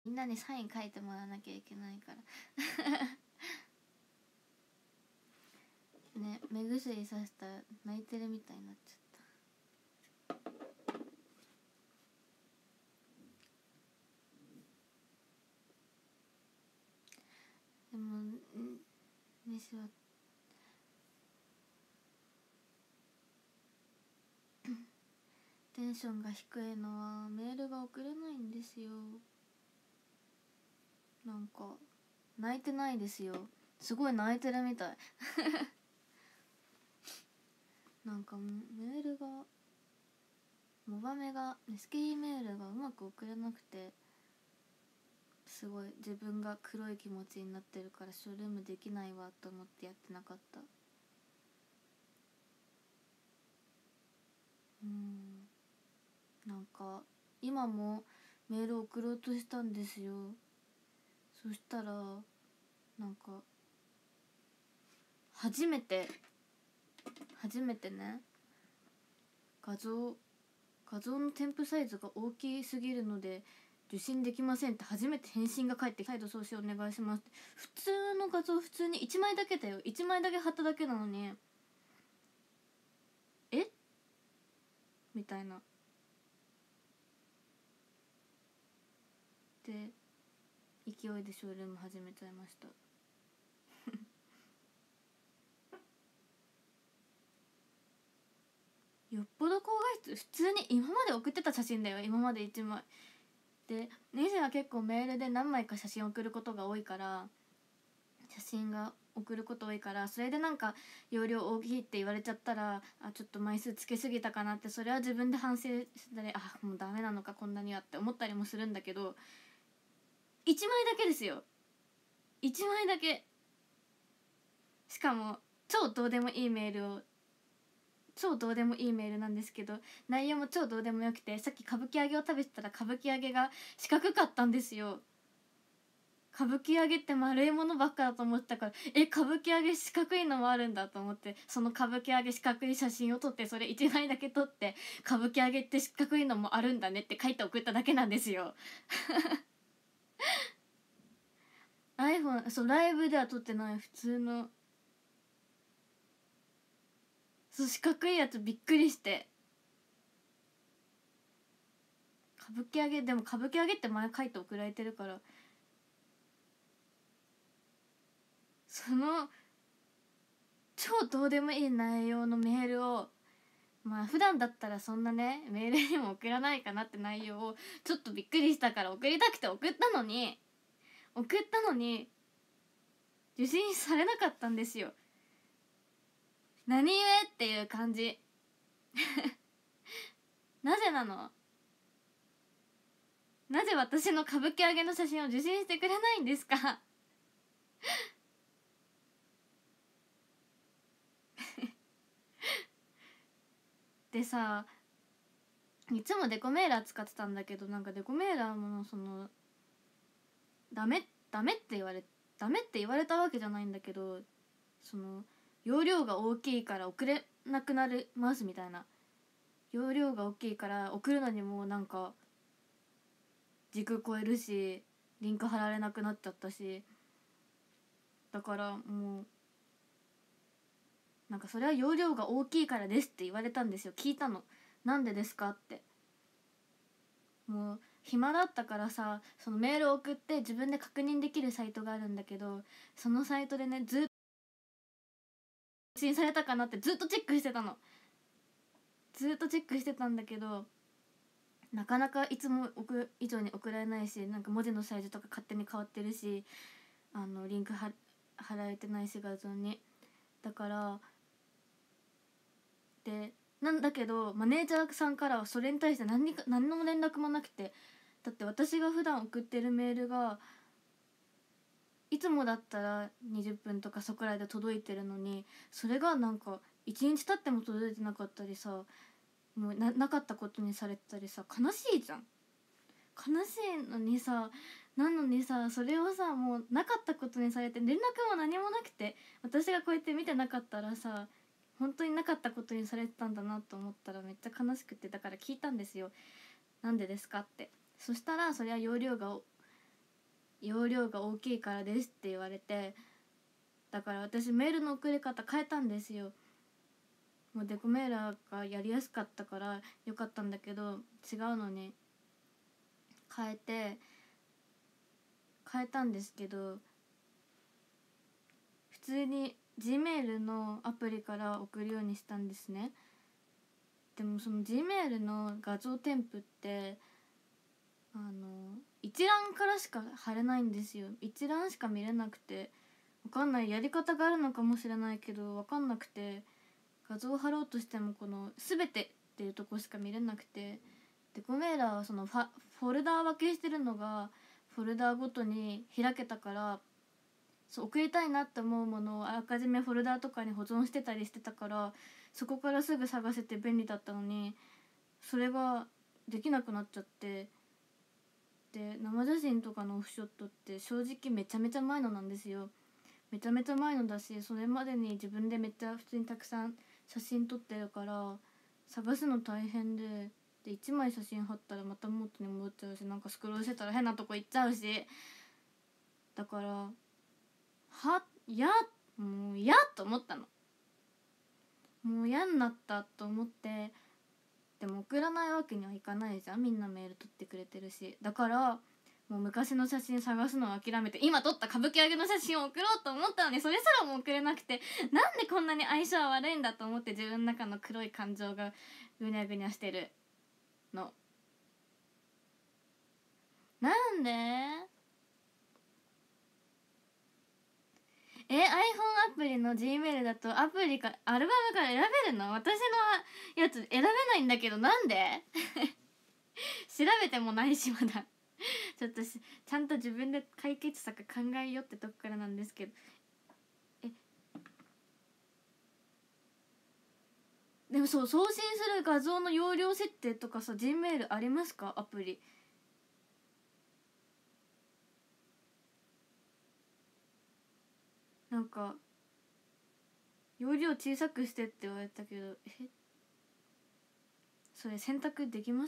みんなにサイン書いてもらわなきゃいけないからね、目薬さしたら泣いてるみたいになっちゃった。でも西はテンションが低いのはメールが送れないんですよ。なんか泣いてないですよ。すごい泣いてるみたいなんかメールがモバメが SKE メールがうまく送れなくて、すごい自分が黒い気持ちになってるからショールームできないわと思ってやってなかった。なんか今もメール送ろうとしたんですよ。そしたらなんか初めてね、画像の添付サイズが大きすぎるので受信できませんって初めて返信が返って、再度送信お願いしますって。普通の画像、普通に1枚だけだよ、1枚だけ貼っただけなのにえみたいな。で勢いでショールーム始めちゃいましたよっぽど高画質、普通に今まで送ってた写真だよ、今まで1枚で。ネジは結構メールで何枚か写真送ることが多いから、それでなんか容量大きいって言われちゃったら、ちょっと枚数つけすぎたかなって、それは自分で反省したり、もうダメなのかこんなにはって思ったりもするんだけど、1枚だけですよ、1枚だけ。しかも超どうでもいいメールなんですけど、内容も超どうでもよくて、さっき歌舞伎揚げを食べてたら歌舞伎揚げが四角かったんですよ。歌舞伎揚げって丸いものばっかだと思ってたから、歌舞伎揚げ四角いのもあるんだと思って、その歌舞伎揚げ四角い写真を撮って、それ1枚だけ撮って、歌舞伎揚げって四角いのもあるんだねって書いて送っただけなんですよiPhone、 そう、ライブでは撮ってない普通の、そう、四角いやつびっくりして。歌舞伎揚げ、でも歌舞伎揚げって前書いて送られてるから、その超どうでもいい内容のメールを、普段だったらそんなねメールにも送らないかなって内容をちょっとびっくりしたから送りたくて送ったのに受信されなかったんですよ。何故っていう感じなぜなの？なぜ私の歌舞伎揚げの写真を受信してくれないんですかでさ、いつもデコメーラー使ってたんだけど、なんかデコメーラーもそのダメって言われたわけじゃないんだけど、その容量が大きいから送れなくなりますみたいな。容量が大きいから送るのにもなんか時空超えるし、リンク貼られなくなっちゃったし、だからもうなんかそれは容量が大きいからですって言われたんですよ。聞いたの、なんでですかって。もう暇だったからさ、そのメールを送って自分で確認できるサイトがあるんだけど、そのサイトでね、ずっと更新されたかなってずっとチェックしてたの。ずっとチェックしてたんだけど、なかなかいつも以上に送られないし、なんか文字のサイズとか勝手に変わってるし、リンク貼られてないし画像に。だからでなんだけど、マネージャーさんからはそれに対して何の連絡もなくて、だって私が普段送ってるメールがいつもだったら20分とかそこらいで届いてるのに、それがなんか1日経っても届いてなかったりさ、もうなかったことにされてたりさ、悲しいじゃん。悲しいのにさ、なのにさ、それをさもうなかったことにされて、連絡も何もなくて、私がこうやって見てなかったらさ、本当になかったことにされてたんだなと思ったらめっちゃ悲しくて、だから聞いたんですよ、なんでですかって。そしたら、それは容量が容量が大きいからですって言われて、だから私メールの送り方変えたんですよ。もうデコメーラーがやりやすかったからよかったんだけど、違うのに変えたんですけど、普通に Gmail のアプリから送るようにしたんですね。でもその Gmail の画像添付って一覧からしか貼れないんですよ。一覧しか見れなくて、わかんない、やり方があるのかもしれないけどわかんなくて、画像を貼ろうとしてもこの全てっていうとこしか見れなくて、デコメーラーはそのフォルダー分けしてるのがフォルダーごとに開けたから、そう送りたいなって思うものをあらかじめフォルダーとかに保存してたりしてたから、そこからすぐ探せて便利だったのに、それができなくなっちゃって。で生写真とかのオフショットって正直めちゃめちゃ前のなんですよ。めちゃめちゃ前のだし、それまでに自分でめっちゃ普通にたくさん写真撮ってるから探すの大変で、1枚写真貼ったらまた元に戻っちゃうし、なんかスクロールしてたら変なとこ行っちゃうし、だからもう嫌と思ったの。もう嫌になったと思って、でも送らないわけにはいかないじゃん、みんなメール取ってくれてるし。だからもう昔の写真探すのを諦めて、今撮った歌舞伎揚げの写真を送ろうと思ったのに、それすらも送れなくて、なんでこんなに相性悪いんだと思って、自分の中の黒い感情がぐにゃぐにゃしてるの。なんでiPhone アプリの Gmail だとアルバムから選べるの？私のやつ選べないんだけど、なんで調べてもないしまだちょっとちゃんと自分で解決策考えよってとこからなんですけど、でもそう、送信する画像の容量設定とかさ、 Gmail ありますか？アプリなんか容量小さくしてって言われたけど、それ選択できます？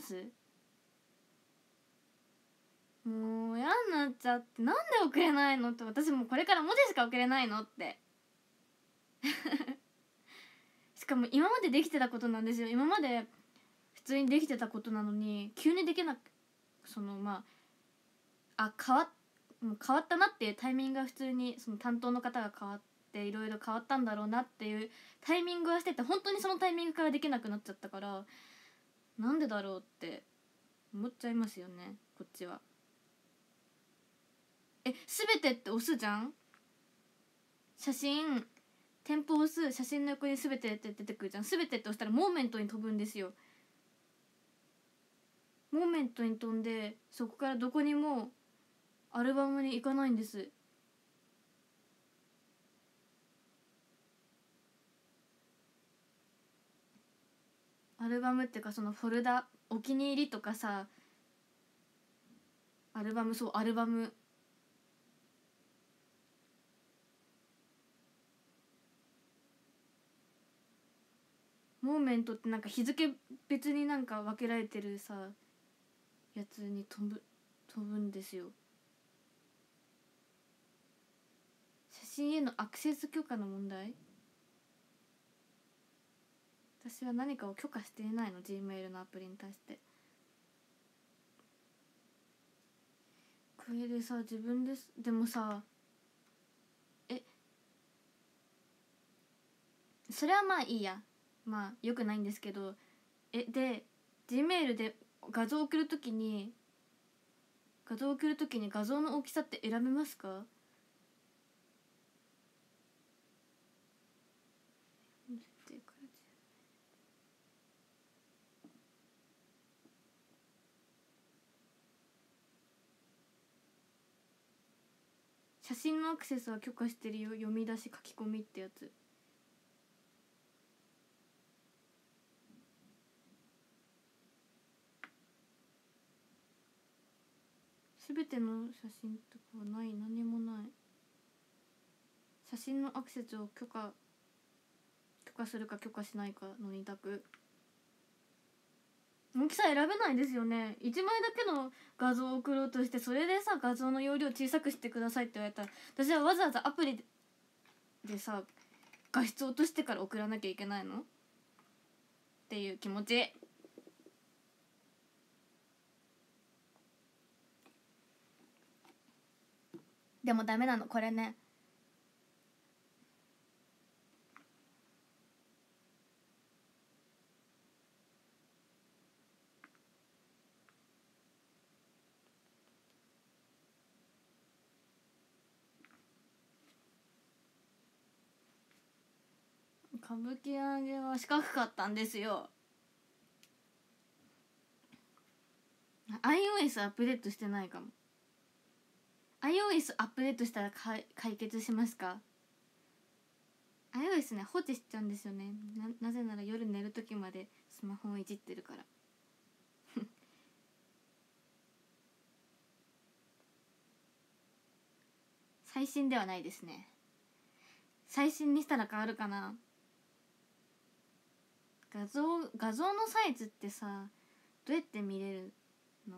もう嫌になっちゃって、なんで送れないのって、私もうこれから文字しか送れないのってしかも今までできてたことなんですよ。今まで普通にできてたことなのに急にできなく、そのもう変わったなっていうタイミングが、普通にその担当の方が変わっていろいろ変わったんだろうなっていうタイミングはしてて、本当にそのタイミングからできなくなっちゃったから、なんでだろうって思っちゃいますよね、こっちは。全てって押すじゃん、写真添付押す、写真の横に全てって出てくるじゃん。全てって押したらモーメントに飛ぶんですよ。モーメントに飛んで、そこからどこにもアルバムに行かないんです。アルバムっていうか、そのフォルダ、お気に入りとかさ、アルバム、そうアルバム、モーメントってなんか日付別になんか分けられてるさやつに飛ぶんですよ。写真へのアクセス許可の問題。私は何かを許可していないの、 Gmail のアプリに対して。これでさ、自分です。でもさ、それはまあいいや、まあよくないんですけど、で Gmail で画像を送るときに画像の大きさって選べますか？写真のアクセスは許可してるよ、読み出し書き込みってやつ。すべての写真とかはない、何もない。写真のアクセスを許可するか許可しないかの2択。 大きさ選べないですよね。1枚だけの画像を送ろうとして、それでさ画像の容量小さくしてくださいって言われたら、私はわざわざアプリでさ画質落としてから送らなきゃいけないのっていう気持ち。でもダメなのこれね。歌舞伎揚げは四角かったんですよ。iOS アップデートしてないかも。iOS アップデートしたら解決しますか？ iOS ね放置しちゃうんですよね。なぜなら夜寝る時までスマホをいじってるから最新ではないですね。最新にしたら変わるかな。画像のサイズってさどうやって見れるの？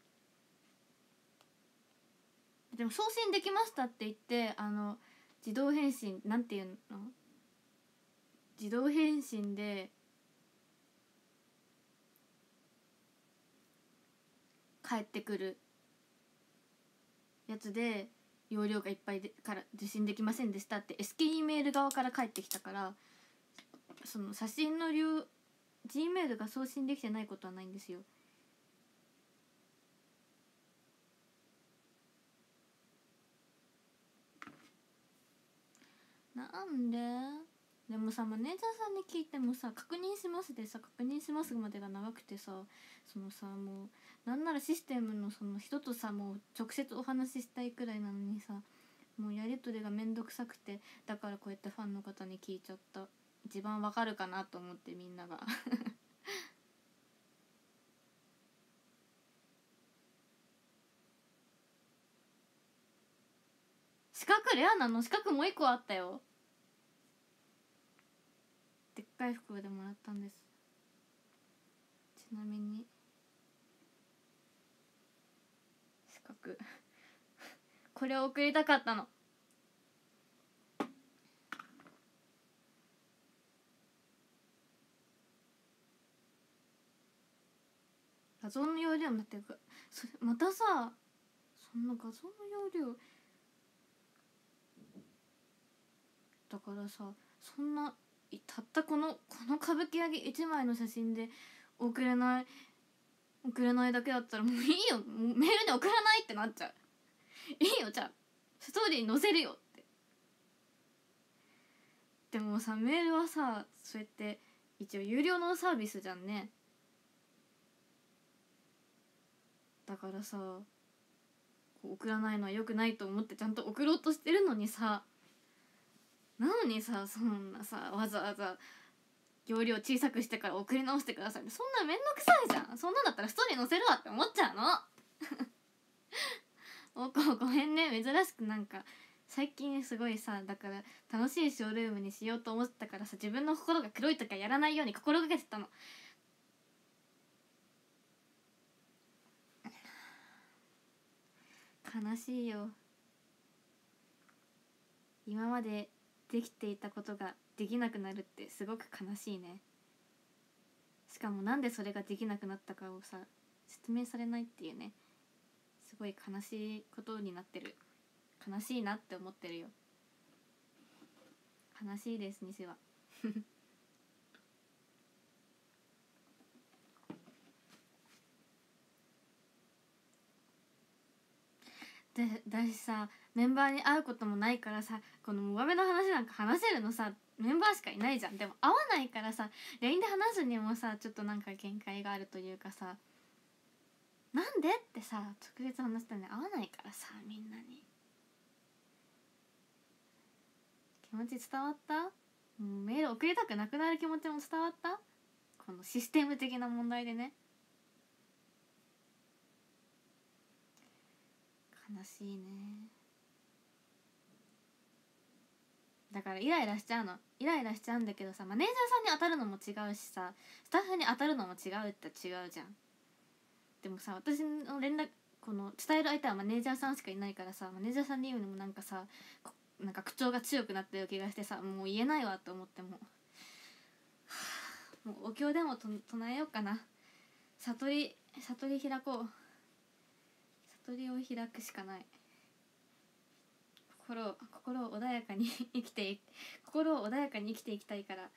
でも送信できましたって言って自動返信なんていうの、自動返信で返ってくるやつで容量がいっぱいでから受信できませんでしたって SKE メール側から返ってきたから、その写真のG メールが送信できてないことはないんですよ。なんで？でもさマネージャーさんに聞いてもさ確認しますでさ確認しますまでが長くてさ、そのさもうなんならシステムのその人とさもう直接お話ししたいくらいなのにさ、もうやり取りがめんどくさくて、だからこうやってファンの方に聞いちゃった。一番わかるかなと思ってみんなが四角レアなの？四角もう一個あったよ。でっかい袋でもらったんです。ちなみに四角これを送りたかったの。画像の容量になってるかそれまたさ、そんな画像の容量だからさ、そんなたったこの歌舞伎揚げ1枚の写真で送れないだけだったらもういいよ、もうメールで送らないってなっちゃう。いいよじゃあストーリーに載せるよって。でもさメールはさそうやって一応有料のサービスじゃんね。だからさ送らないのは良くないと思ってちゃんと送ろうとしてるのにさ、なのにさそんなさわざわざ容量小さくしてから送り直してください、そんなめんどくさいじゃん。そんなんだったらストーリー載せるわって思っちゃうのごめんね、珍しくなんか最近すごいさ、だから楽しいショールームにしようと思ってたからさ、自分の心が黒い時はやらないように心がけてたの。悲しいよ。今までできていたことができなくなるってすごく悲しいね。しかもなんでそれができなくなったかをさ説明されないっていうね、すごい悲しいことになってる。悲しいなって思ってるよ。悲しいです西はでだしさメンバーに会うこともないからさ、このモバメの話なんか話せるのさメンバーしかいないじゃん。でも会わないからさ LINE で話すにもさちょっとなんか限界があるというかさ、なんでってさ直接話したのに会わないからさ、みんなに気持ち伝わった？もうメール送りたくなくなる気持ちも伝わった？このシステム的な問題でね。悲しいね。 だからイライラしちゃうの。イライラしちゃうんだけどさ、マネージャーさんに当たるのも違うしさ、スタッフに当たるのも違うって違うじゃん。でもさ、私の連絡、この伝える相手はマネージャーさんしかいないからさ、マネージャーさんに言うのもなんかさ、なんか口調が強くなったような気がしてさ、もう言えないわと思って、もうお経でも唱えようかな。悟り開こう。悟りを開くしかない。心を穏やかに生きて心を穏やかに生きていきたいから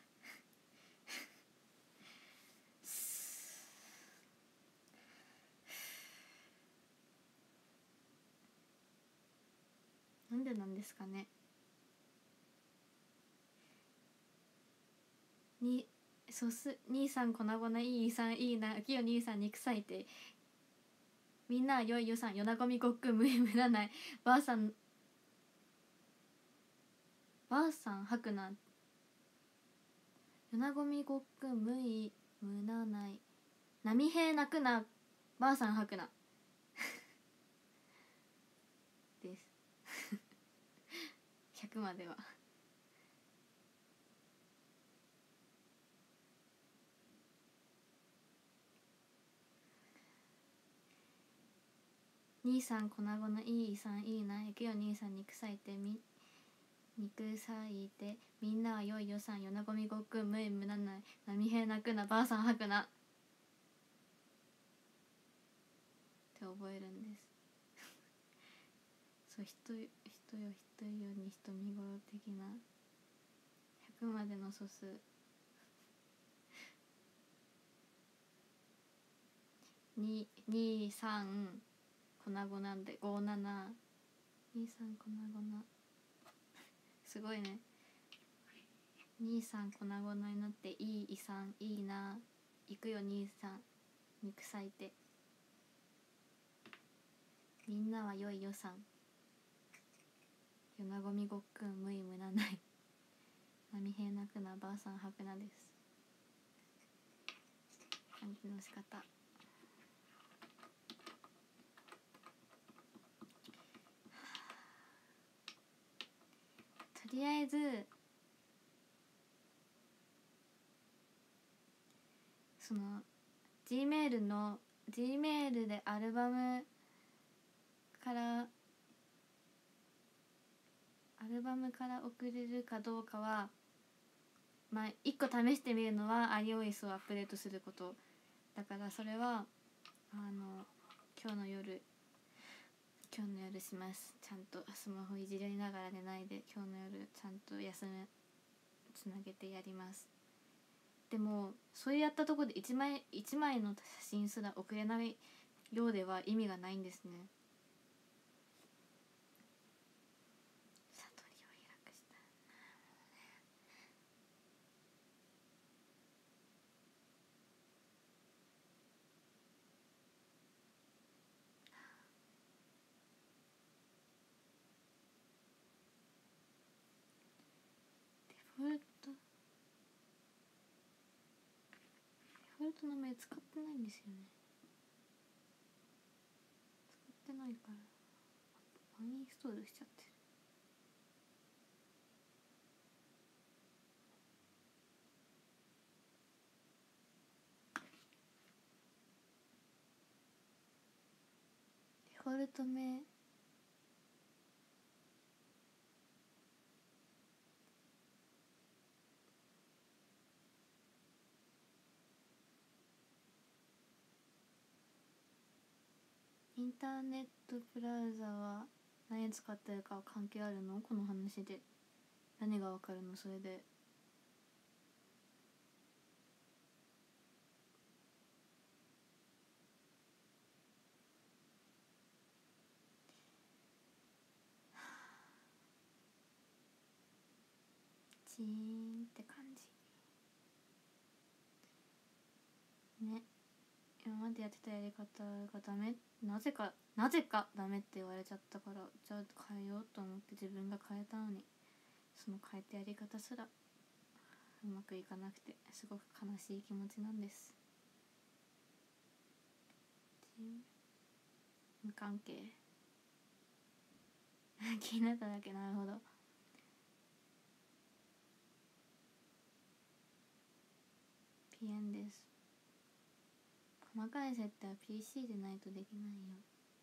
なんでなんですかね。兄さん粉々いいさんいいな、きよ兄さん肉さいて、みんなよいよさん、よなごみごっくん無意無らない、ばあさん吐くな、よなごみごっくん無意無らない、波平泣くな、ばあさん吐くなです100までは。兄さん粉々いいさんいいな、行くよ兄さん肉さいて、肉さいて、みんなはよいよさん、よなごみごっくん無意無らない、波平泣くな、ばあさん吐くなって覚えるんですそう、人よ人よに人見頃的な100までの素数23粉々なんで5723粉々すごいね。23粉々になって、いいさんいいな、行くよ兄さん肉さいて、みんなはよいよさん、よなごみごっくん無意無らない、波平泣くな、ばあさん吐くなです。暗記の仕方。とりあえずその Gmail でアルバムから送れるかどうかは、まあ一個試してみるのは iOS をアップデートすることだから、それは今日の夜します。ちゃんとスマホいじりながら寝ないで、今日の夜ちゃんとつなげてやります。でもそれやったところで1枚の写真すら送れないようでは意味がないんですね。悟りを開くしたデフォルトの名使ってないんですよね。使ってないからアンインストールしちゃってる。デフォルト名インターネットブラウザは何使ってるかは関係あるの？この話で何がわかるの？それでチーンって感じね。今までやってたやり方がダメ、なぜかダメって言われちゃったから、じゃあ変えようと思って自分が変えたのに、その変えたやり方すらうまくいかなくて、すごく悲しい気持ちなんです。無関係気になっただけ。なるほど。 ピエンです。細かい設定は PC でないとできないよ。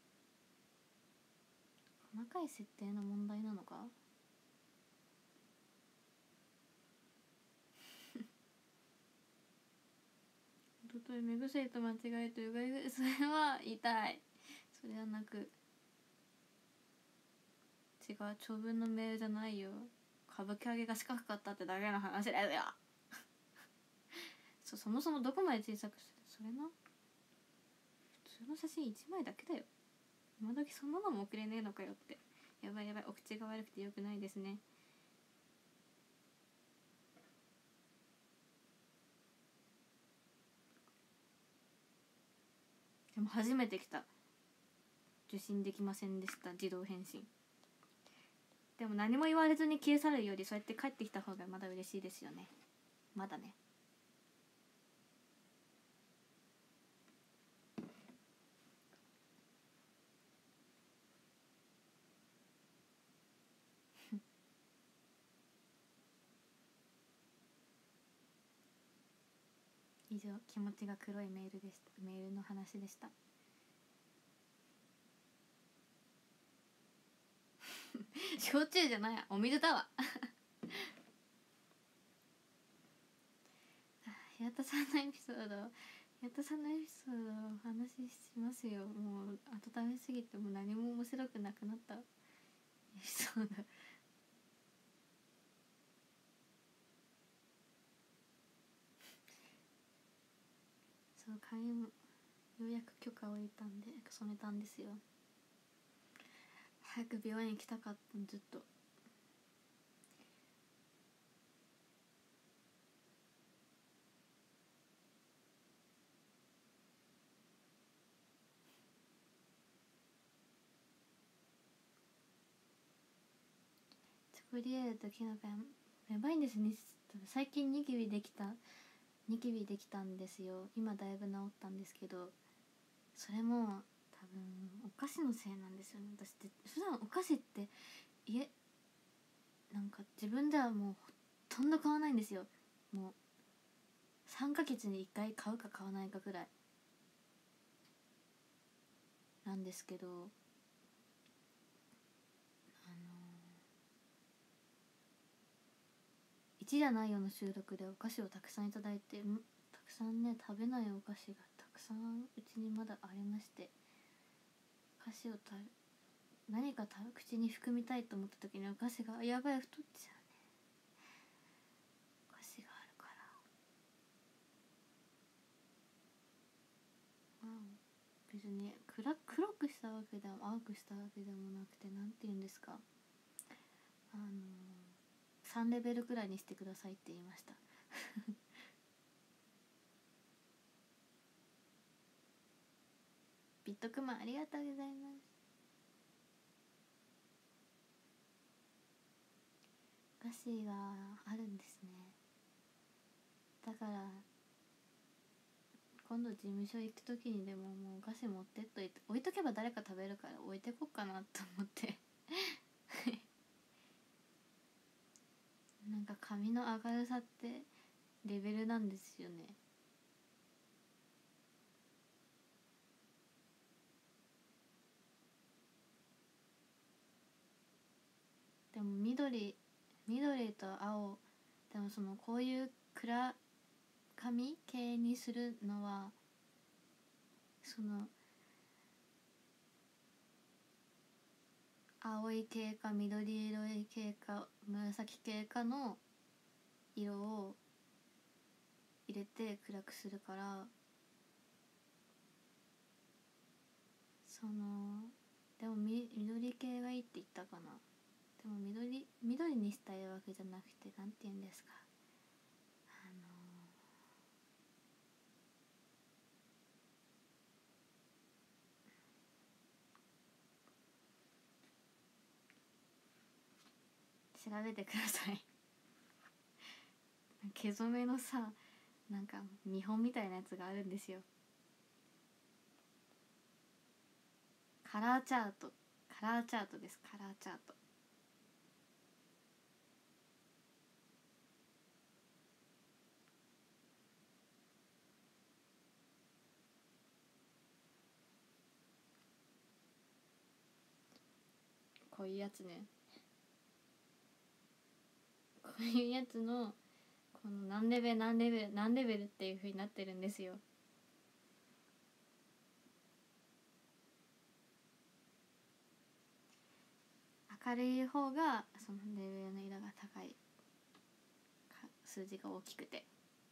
細かい設定の問題なのか。おととい目薬と間違えてうがいぐ、それは痛い。それは泣く。違う、長文のメールじゃないよ。歌舞伎揚げが四角かったってだけの話だよ。そもそもどこまで小さくする、それな。普通の写真1枚だけだよ。今時そんなのも送れねえのかよって。やばいやばい、お口が悪くてよくないですね。でも初めて来た。受信できませんでした、自動返信。でも何も言われずに消え去るより、そうやって帰ってきた方がまだ嬉しいですよね。まだね。以上、気持ちが黒いメールでした。メールの話でした。焼酎じゃない、お水だわ。平田さんのエピソード、平田さんのエピソードをお話ししますよ。もう温めすぎてもう何も面白くなくなったエピソード。そう、髪もようやく許可を得たんで染めたんですよ。早く病院行きたかったの、ずっと。チョコリエールとキノコやばいんですね。最近ニキビできたんですよ。今だいぶ治ったんですけど、それも多分お菓子のせいなんですよね。私って普段お菓子ってなんか自分ではもうほとんど買わないんですよ。もう3ヶ月に1回買うか買わないかくらいなんですけど、1じゃないよの収録でお菓子をたくさんいただいて、たくさんね、食べないお菓子がたくさんうちにまだありまして、お菓子を何か口に含みたいと思った時にお菓子がやばい、太っちゃうね、お菓子があるから。別に黒くしたわけでも青くしたわけでもなくて、なんて言うんですか、3レベルくらいにしてくださいって言いました。ビットクマありがとうございます。お菓子があるんですね。だから今度事務所行く時にでももうお菓子持ってっといて、置いとけば誰か食べるから置いてこっかなと思ってなんか髪の明るさってレベルなんですよね。でも緑と青、でもそのこういう暗髪系にするのは、その青い系か緑色い系か紫系かの色を入れて暗くするから、そのでも緑系がいいって言ったかな。でも緑にしたいわけじゃなくて、なんて言うんですか、調べてください。毛染めのさ、なんか見本みたいなやつがあるんですよ。カラーチャートです。カラーチャート。 こういうやつね、こういうやつのこの何レベル何レベル何レベルっていう風になってるんですよ。明るい方がそのレベルの色が高い数字が大きくて、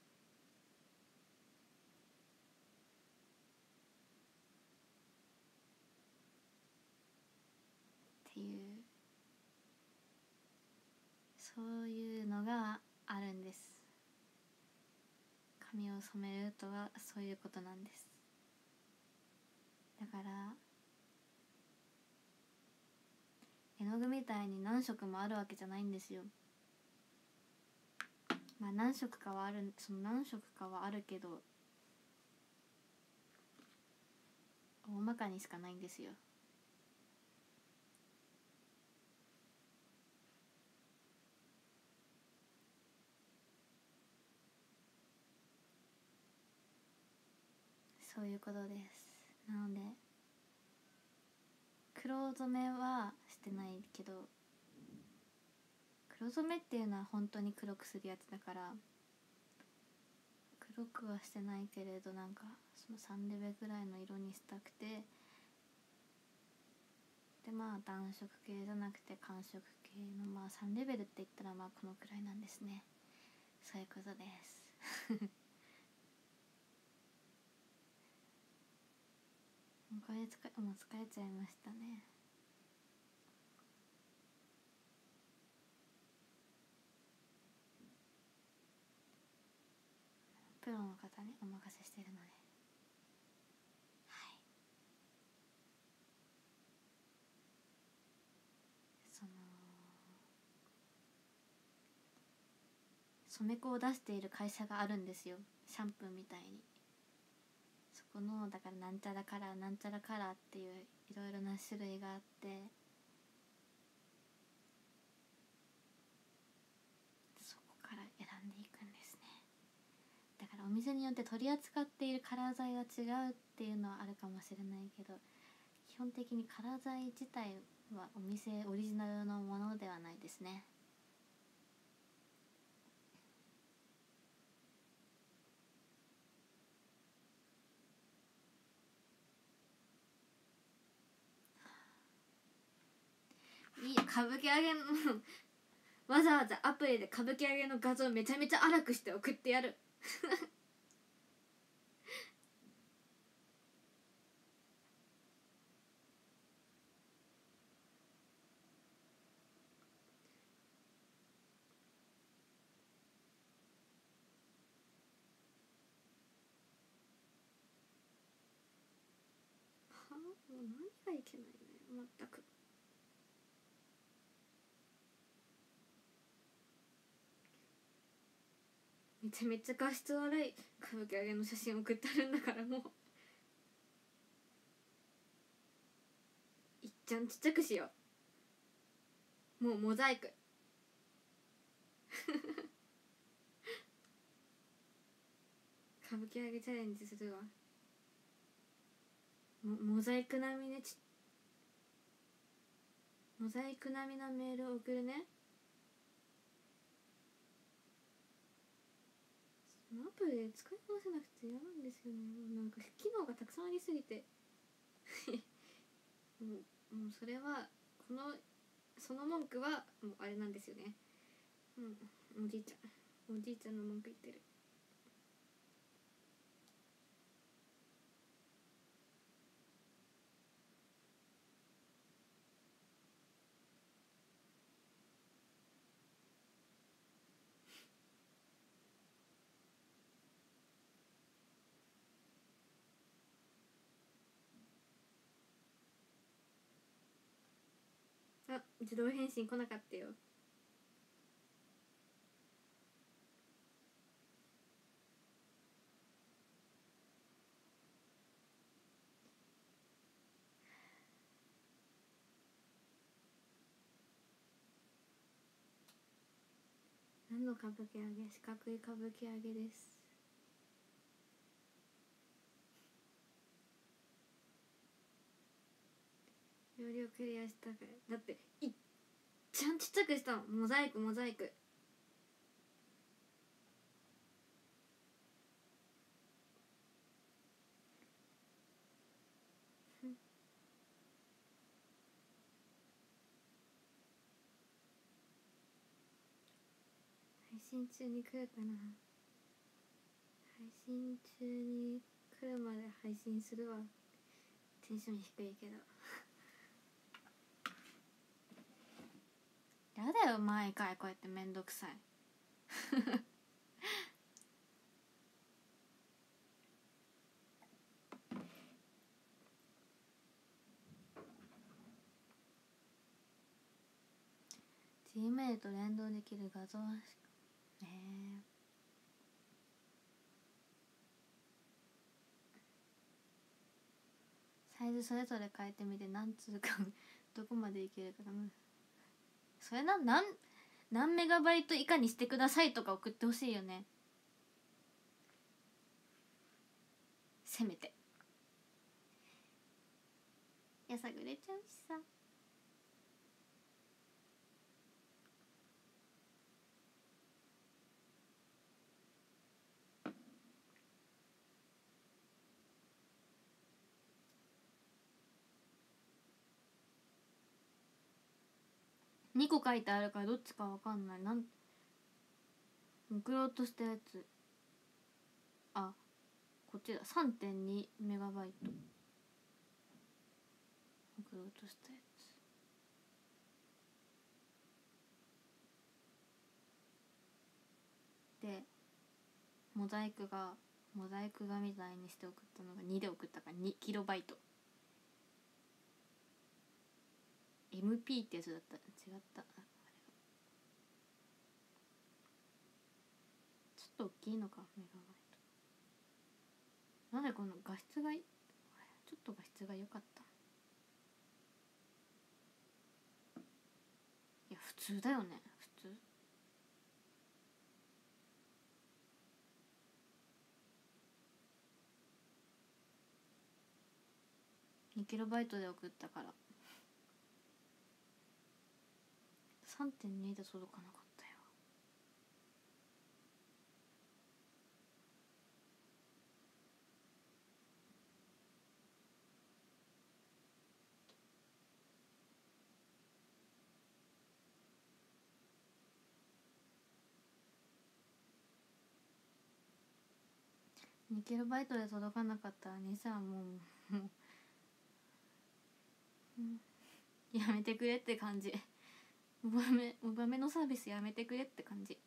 っていうそういうのがあるんです。髪を染めるとはそういうことなんです。だから絵の具みたいに何色もあるわけじゃないんですよ。まあ何色かはある、その何色かはあるけど大まかにしかないんですよ。そういうことです。なので黒染めはしてないけど、黒染めっていうのは本当に黒くするやつだから黒くはしてないけれど、なんかその3レベルぐらいの色にしたくて、でまあ暖色系じゃなくて寒色系のまあ3レベルって言ったらまあこのくらいなんですね。そういうことですもう疲れちゃいましたね。プロの方にお任せしてるので、はい、その染め粉を出している会社があるんですよ、シャンプーみたいに。そこのだからなんちゃらカラーなんちゃらカラーっていういろいろな種類があって、そこから選んでいくんですね。だからお店によって取り扱っているカラー剤が違うっていうのはあるかもしれないけど、基本的にカラー剤自体はお店オリジナルのものではないですね。いいよ、歌舞伎揚げのわざわざアプリで歌舞伎揚げの画像めちゃめちゃ荒くして送ってやるはあ、もう何がいけないのよ全く。めちゃめちゃ画質悪い歌舞伎揚げの写真送ってあるんだからもういっちゃんちっちゃくしよう。もうモザイク歌舞伎揚げチャレンジするわ。モザイク並みね、モザイク並みなメールを送るね。アプリで使いこなせなくて嫌なんですよね。もうなんか機能がたくさんありすぎてもうそれはその文句はもうあれなんですよね。おじいちゃんの文句言ってる。あ、自動返信来なかったよ。何の歌舞伎揚げ？四角い歌舞伎揚げです。 しおりをクリアしたくだっていっちゃんちっちゃくしたの。モザイク配信中に来るかな。配信中に来るまで配信するわ。テンション低いけどやだよ毎回こうやってめんどくさいGmail と連動できる画像サイズそれぞれ変えてみて何通かどこまでいけるかな。それ何メガバイト以下にしてくださいとか送ってほしいよね、せめて。やさぐれちゃうしさ。2個書いてあるからどっちかわかんない。送ろうとしたやつ、あ、こっちだ。 3.2 メガバイト送ろうとしたやつで、モザイク画みたいにして送ったのが2で送ったから2キロバイト。 MP ってやつだった。違った。あれがちょっと大きいのか。メガバイトなんでこの画質がちょっと画質が良かった。いや普通だよね。普通2キロバイトで送ったから3.2 で届かなかったよ。2キロバイトで届かなかったら兄さんもうやめてくれって感じ。モバメのサービスやめてくれって感じ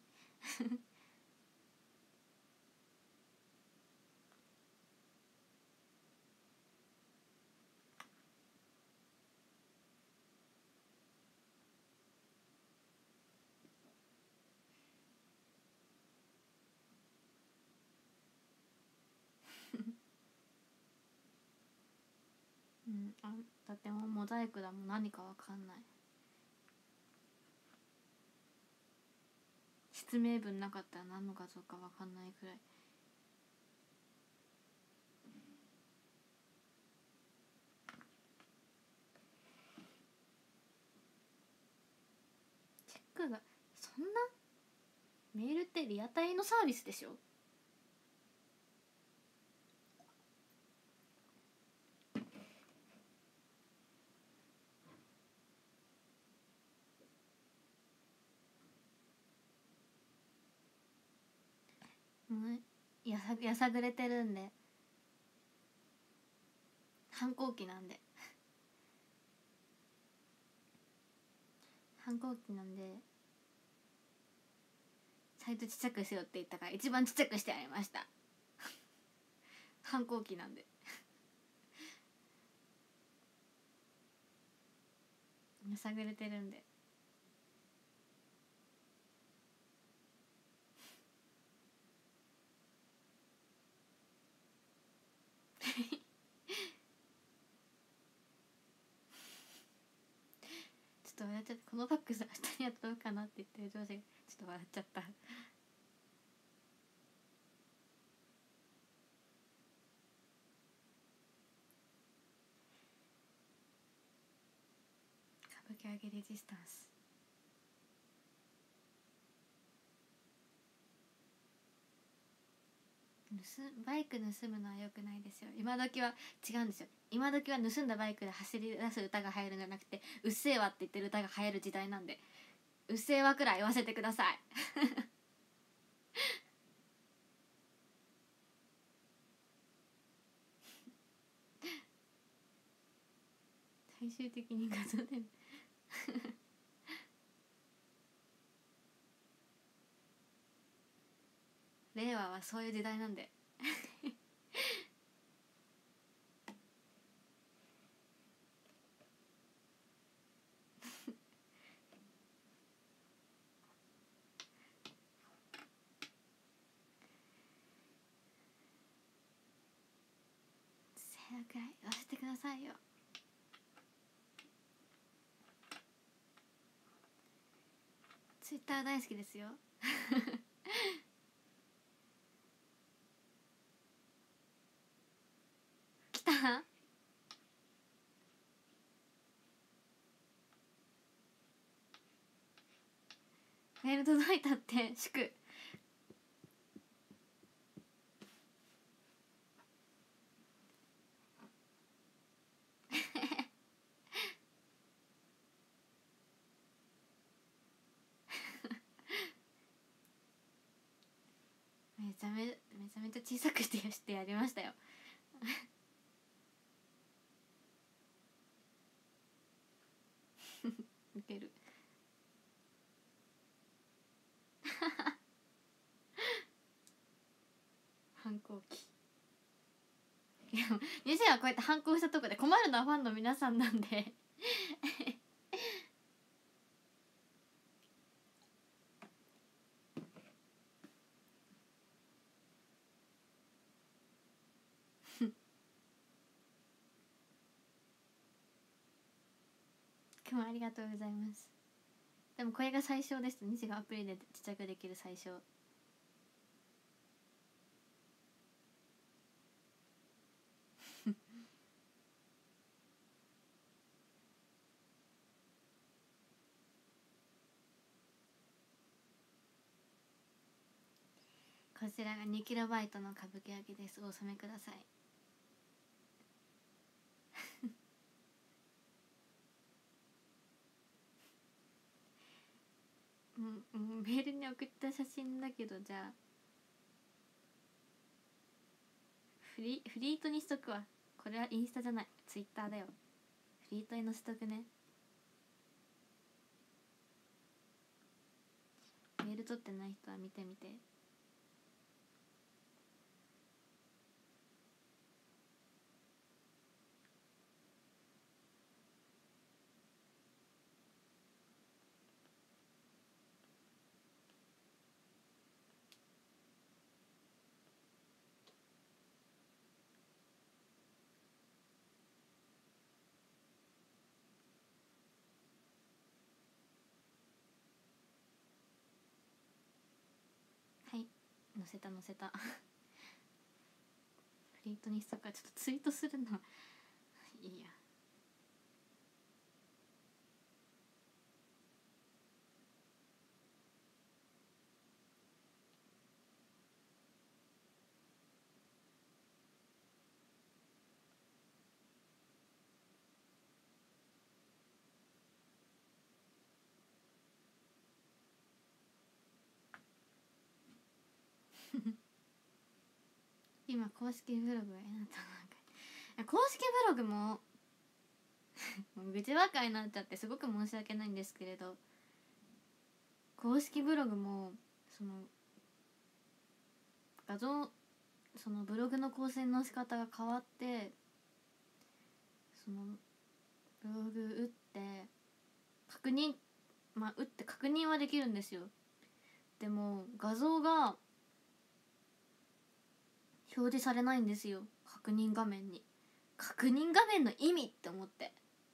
だってもうモザイクだもん。何かわかんない。説明文なかったら何の画像かわかんないくらい。チェックがそんな、メールってリアタイのサービスでしょ。もうやさぐれてるんで、反抗期なんでサイトちっちゃくしようって言ったから一番ちっちゃくしてやりました反抗期なんでやさぐれてるんでちょっと笑っちゃった。このファックス明日には届くかなって言ってる上司がちょっと笑っちゃったけ上げレジスタンス。バイク盗むのは良くないですよ。今時は違うんですよ。今時は盗んだバイクで走り出す歌が流行るんじゃなくて、うっせぇわって言ってる歌が流行る時代なんで、うっせぇわくらい言わせてください。最終的に画像で令和はそういう時代なんでせやくらい言わせてくださいよ。ツイッター大好きですよ来たメール届いたって祝めちゃめちゃ小さくしてやりましたよウケる反抗期。いやニジはこうやって反抗したとこで困るのはファンの皆さんなんで今日もありがとうございます。でもこれが最小です。ニジがアプリで試着できる最小こちらが 2KB の歌舞伎揚げです。お納めくださいメールに送った写真だけど、じゃあフリートにしとくわ。これはインスタじゃない、ツイッターだよ。フリートに載せとくね。メール取ってない人は見てみて。はい、載せたフリートにしとくから、ちょっとツイートするのいいや。今公式ブログがなった公式ブログも愚痴ばっかりになっちゃってすごく申し訳ないんですけれど、公式ブログもその画像、そのブログの構成の仕方が変わって、そのブログ打って確認、打って確認はできるんですよ。でも画像が表示されないんですよ、確認画面に。確認画面の意味って思って、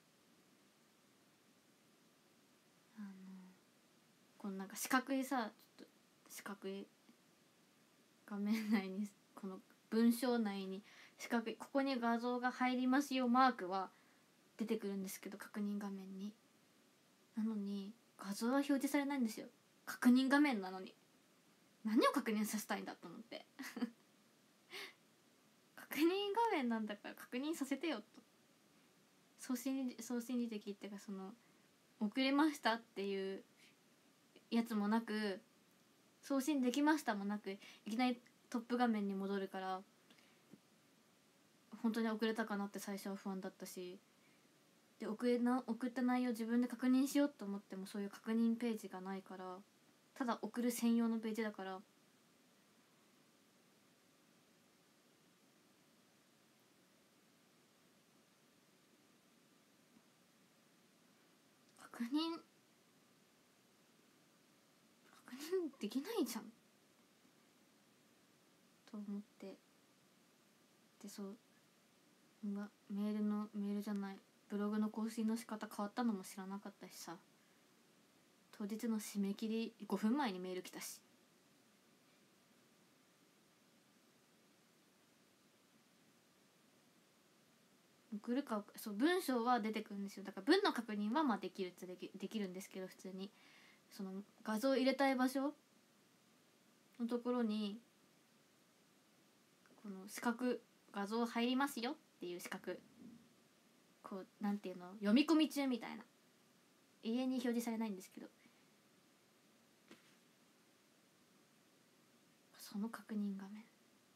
このなんか四角いさ、ちょっと四角い画面内に、この文章内に四角い、ここに画像が入りますよマークは出てくるんですけど、確認画面になのに画像は表示されないんですよ。確認画面なのに何を確認させたいんだと思って確認画面なんだから確認させてよと。送信履歴っていうか、その遅れましたっていうやつもなく、送信できましたもなく、いきなりトップ画面に戻るから、本当に遅れたかなって最初は不安だったし、で送った内容自分で確認しようと思ってもそういう確認ページがないから、ただ送る専用のページだから、確認できないじゃんと思って、でそうメールじゃない、ブログの更新の仕方変わったのも知らなかったしさ、当日の締め切り5分前にメール来たし、送るか、そう文章は出てくるんですよ。だから文の確認はまあできるっちゃできるんですけど、普通にその画像を入れたい場所のところにこの四角、画像入りますよっていう四角、こうなんていうの、読み込み中みたいな、永遠に表示されないんですけど、その確認画面、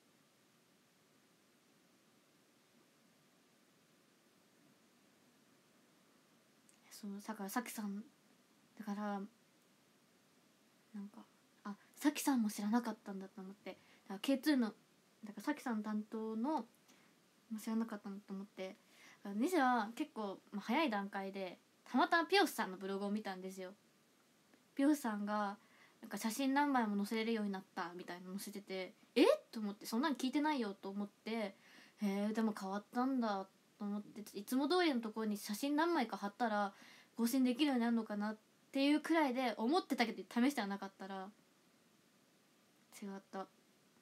そうだからさきさんだからなんか、あ、さきさんも知らなかったんだと思って、だから K2 のだからさきさん担当のも知らなかったんだと思って、西は結構、早い段階でたまたまピオスさんのブログを見たんですよ。ピオスさんがなんか写真何枚も載せれるようになったみたいなの載せてて、と思って、そんなの聞いてないよと思って、へえ、でも変わったんだと思って、いつも通りのところに写真何枚か貼ったら更新できるようになるのかなっていうくらいで思ってたけど、試してはなかったら違った。だ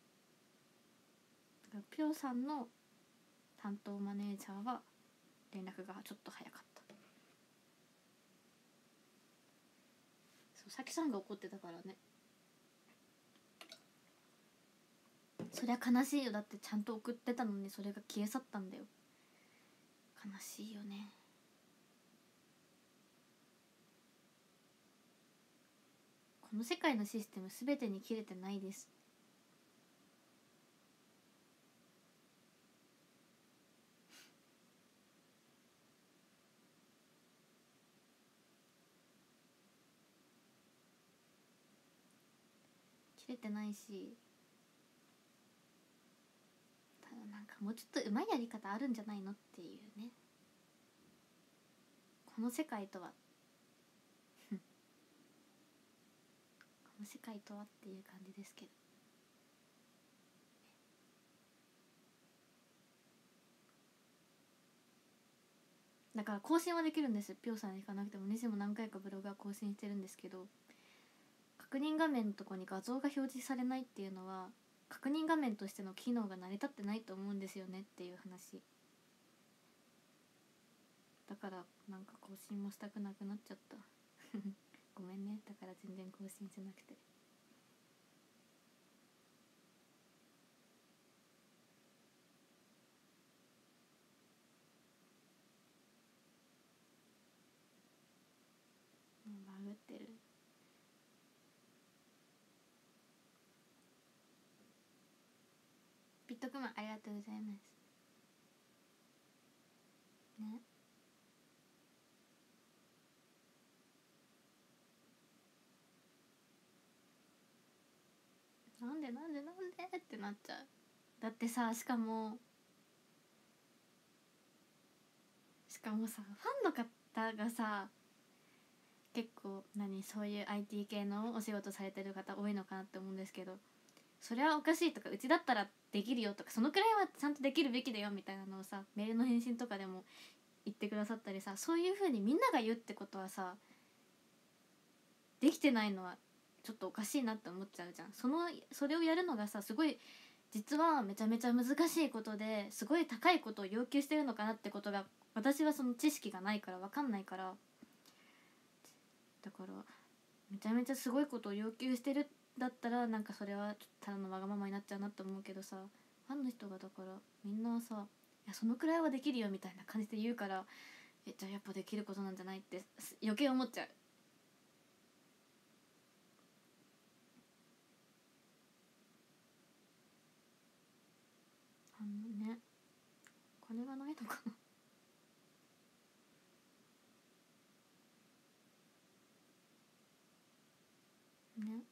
からピオさんの担当マネージャーは連絡がちょっと早かった。そう、さきさんが怒ってたからね。そりゃ悲しいよ。だってちゃんと送ってたのにそれが消え去ったんだよ。悲しいよね。この世界のシステム全てに切れてないです。切れてないし、ただなんかもうちょっと上手いやり方あるんじゃないのっていうね、この世界とはこの世界とはっていう感じですけど、だから更新はできるんです。ピョーさんに行かなくても。西も何回かブログは更新してるんですけど、確認画面のとこに画像が表示されないっていうのは確認画面としての機能が成り立ってないと思うんですよねっていう話だから、なんか更新もしたくなくなっちゃったごめんね。だから全然更新しなくて。バグってる。ピットクマンありがとうございますね。なんでってなっちゃう。だってさ、しかもさ、ファンの方がさ、結構そういう IT 系のお仕事されてる方多いのかなって思うんですけど、それはおかしいとか、うちだったらできるよとか、そのくらいはちゃんとできるべきだよみたいなのをさ、メールの返信とかでも言ってくださったりさ、そういう風にみんなが言うってことはさ、できてないのはちょっとおかしいなって思っちゃうじゃん。それをやるのがさ、すごい実はめちゃめちゃ難しいことで、すごい高いことを要求してるのかなってことが、私はその知識がないから分かんないから、 だからめちゃめちゃすごいことを要求してるだったらなんかそれはちょっとただのわがままになっちゃうなって思うけどさ、ファンの人がだからみんなさ、いやそのくらいはできるよみたいな感じで言うから、じゃあやっぱできることなんじゃないって余計思っちゃう。ね、お金がないのかなね、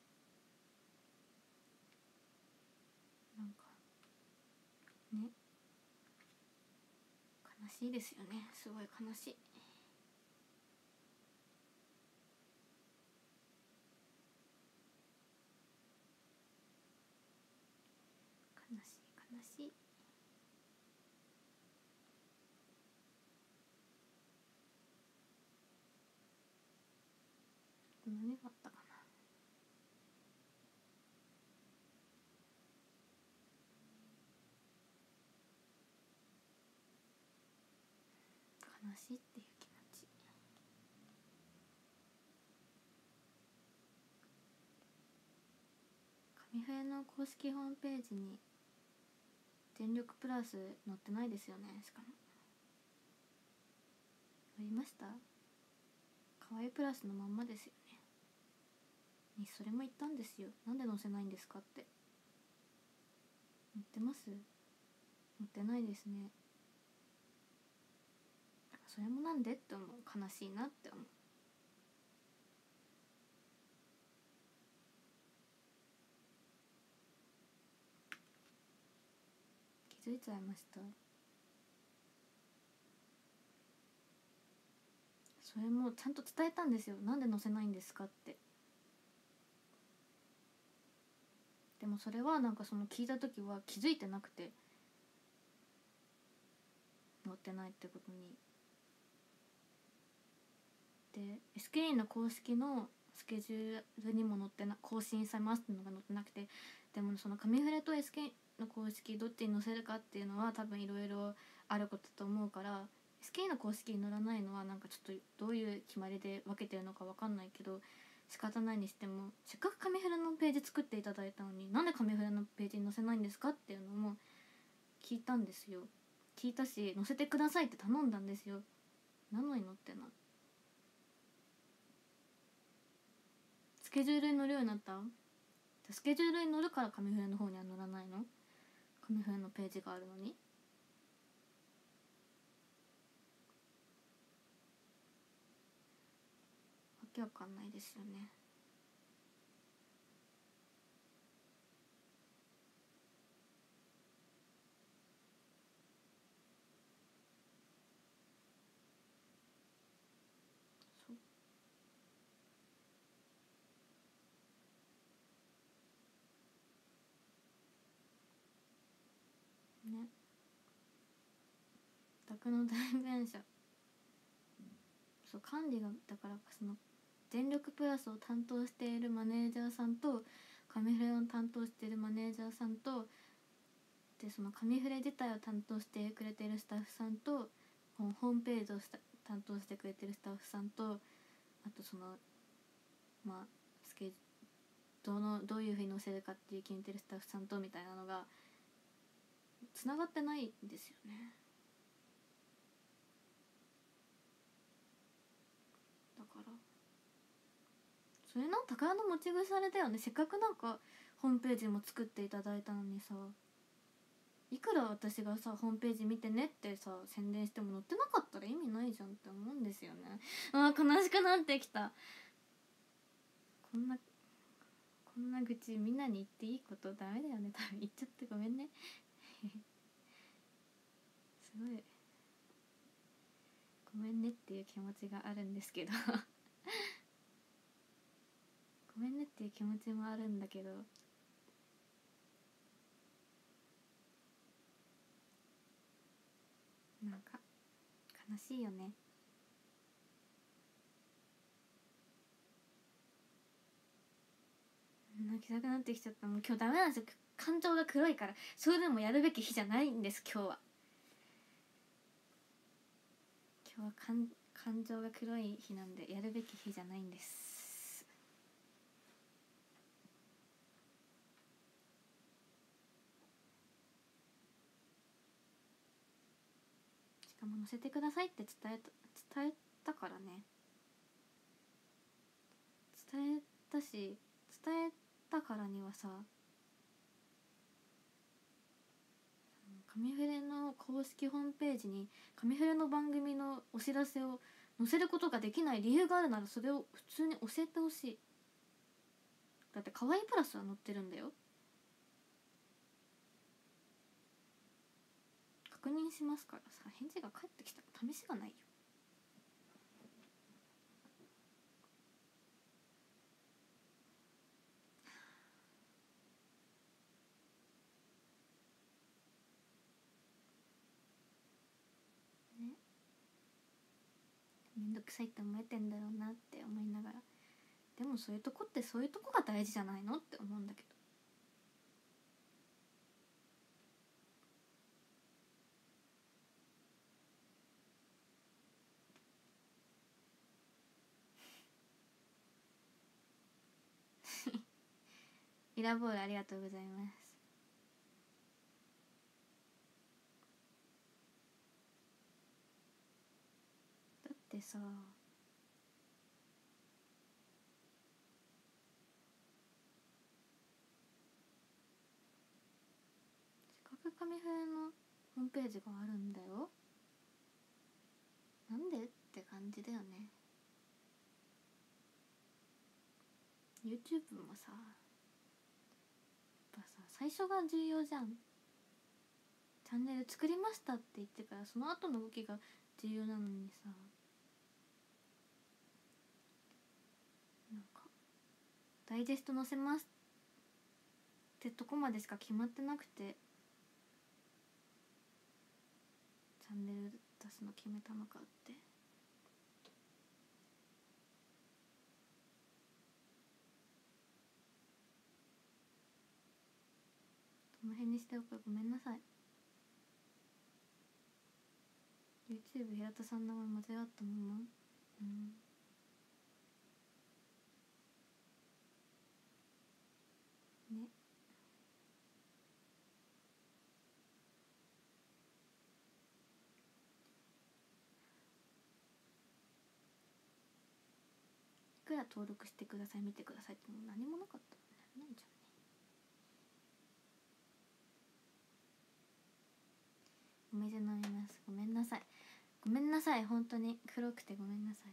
なんかね、悲しいですよね、すごい悲しい。悲しい悲しい。何があったかな、悲しいっていう気持ち。紙笛の公式ホームページに全力プラス載ってないですよね。しかもありました？可愛いプラスのまんまですよね。にそれも言ったんですよ、なんで載せないんですかって。載ってます？載ってないですね。それもなんでって思う、悲しいなって思う。気づいちゃいました。それもちゃんと伝えたんですよ、なんで載せないんですかって。でもそれはなんかその聞いた時は気づいてなくて、載ってないってことに。で SKE の公式のスケジュールにも載ってな、更新されますっていうのが載ってなくて、でもその紙フレと SKE の公式どっちに載せるかっていうのは多分いろいろあることだと思うから、 SKE の公式に載らないのはなんかちょっとどういう決まりで分けてるのか分かんないけど仕方ないにしても、せっかく紙フレのページ作っていただいたのになんで紙フレのページに載せないんですかっていうのも聞いたんですよ。聞いたし載せてくださいって頼んだんですよ。なのに載ってない。スケジュールに載るようになった？スケジュールに載るから紙フレの方には載らないの？紙フレのページがあるのに。わけわかんないですよね。そうね、宅の代弁者、そう管理がだからその全力プラスを担当しているマネージャーさんと紙フレを担当しているマネージャーさんと、でその紙フレ自体を担当してくれているスタッフさんと、ホームページを担当してくれてるスタッフさんと、あとそのまあスケどういうふうに載せるかっていう決めてるスタッフさんとみたいなのがつながってないんですよね。だからそれの宝の持ち腐れだよね。せっかくなんかホームページも作っていただいたのにさ、いくら私がさホームページ見てねってさ宣伝しても載ってなかったら意味ないじゃんって思うんですよね。悲しくなってきた。こんな愚痴みんなに言っていいことダメだよね。多分言っちゃってごめんねすごいごめんねっていう気持ちがあるんですけどごめんねっていう気持ちもあるんだけど、なんか悲しいよね。泣きたくなってきちゃった。もう今日ダメなんですよ、感情が黒いから。それでもやるべき日じゃないんです今日は。今日は感情が黒い日なんでやるべき日じゃないんです。しかも載せてくださいって伝えたからね。伝えたし、伝えたからにはさ、紙フレの公式ホームページに紙フレの番組のお知らせを載せることができない理由があるならそれを普通に教えてほしい。だって可愛いプラスは載ってるんだよ。確認しますからさ、返事が返ってきたら試しがないよ。ね、めんどくさいって思えてんだろうなって思いながら、でもそういうとこってそういうとこが大事じゃないのって思うんだけど。ミラーボールありがとうございます。だってさ、せっかく紙フレのホームページがあるんだよ。なんでって感じだよね。 YouTube もさ、やっぱさ最初が重要じゃん。チャンネル作りましたって言ってからその後の動きが重要なのにさ、なんかダイジェスト載せますってとこまでしか決まってなくてチャンネル出すの決めたのかって。この辺にしておく。ごめんなさい。 YouTube 平田さんの名前間違ったまま。ね、いくら登録してください見てくださいってもう何もなかったらならないじゃんね。お水飲みます。ごめんなさい。ごめんなさい。本当に黒くてごめんなさい。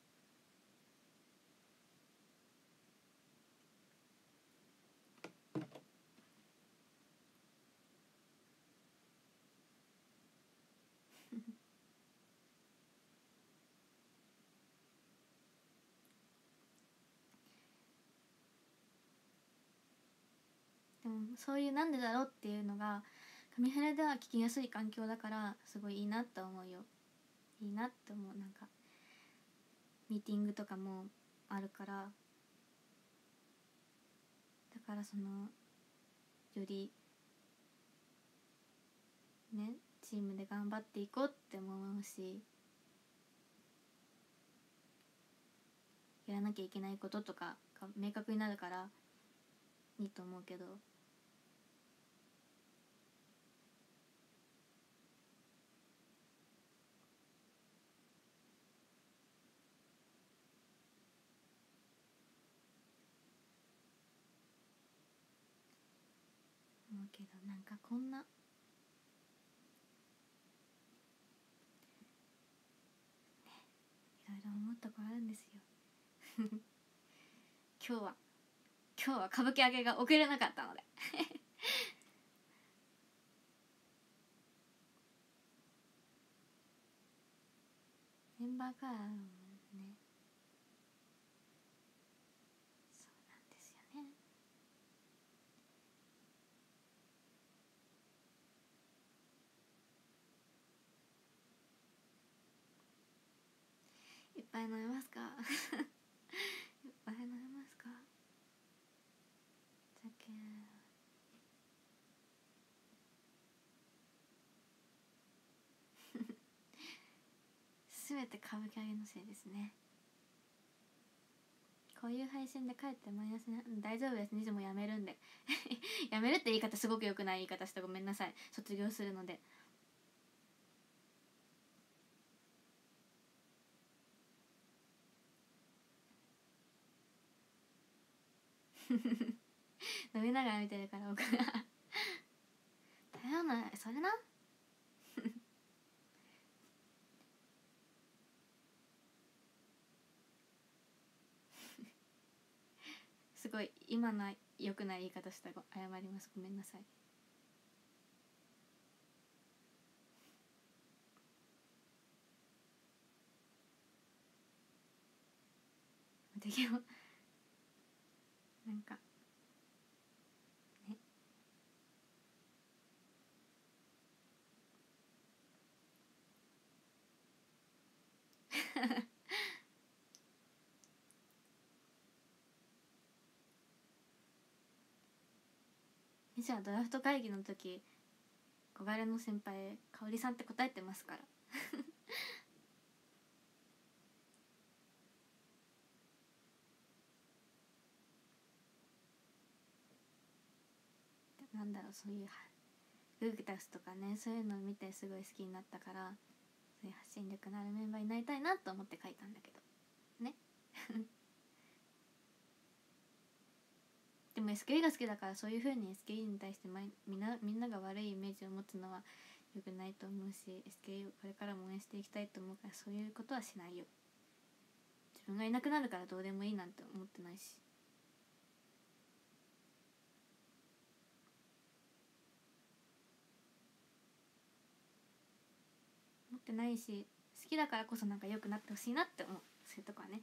でもそういうなんでだろうっていうのが紙フレでは聞きやすい環境だからすごいいいなって思うよ。いいなって思う。なんかミーティングとかもあるから、だからそのよりねチームで頑張っていこうって思うし、やらなきゃいけないこととかが明確になるからいいと思うけど、思うけどなんかこんな、ね、いろいろ思うとこあるんですよ。今日は歌舞伎揚げが遅れなかったのでメンバーカラーもね、そうなんですよね。いっぱい飲めますかいっぱい飲めますか。酒全て歌舞伎揚げのせいですね。こういう配信で帰ってマイナスね、大丈夫です。2時もやめるんでやめるって言い方すごく良くない言い方してごめんなさい。卒業するので飲みながら見てるから僕がだよな、それなすごい今の良くない言い方した。謝ります。ごめんなさい。でもなんかねじゃあドラフト会議の時憧れの先輩香織さんって答えてますからなんだろう、そういうグータスとかね、そういうのを見てすごい好きになったから、そういう発信力のあるメンバーになりたいなと思って書いたんだけどねでも SKE が好きだから、そういう風に SKE に対してみんなが悪いイメージを持つのは良くないと思うし、 SKE をこれからも応援していきたいと思うから、そういうことはしないよ。自分がいなくなるからどうでもいいなんて思ってないし、思ってないし、好きだからこそなんか良くなってほしいなって思う。そういうとこはね、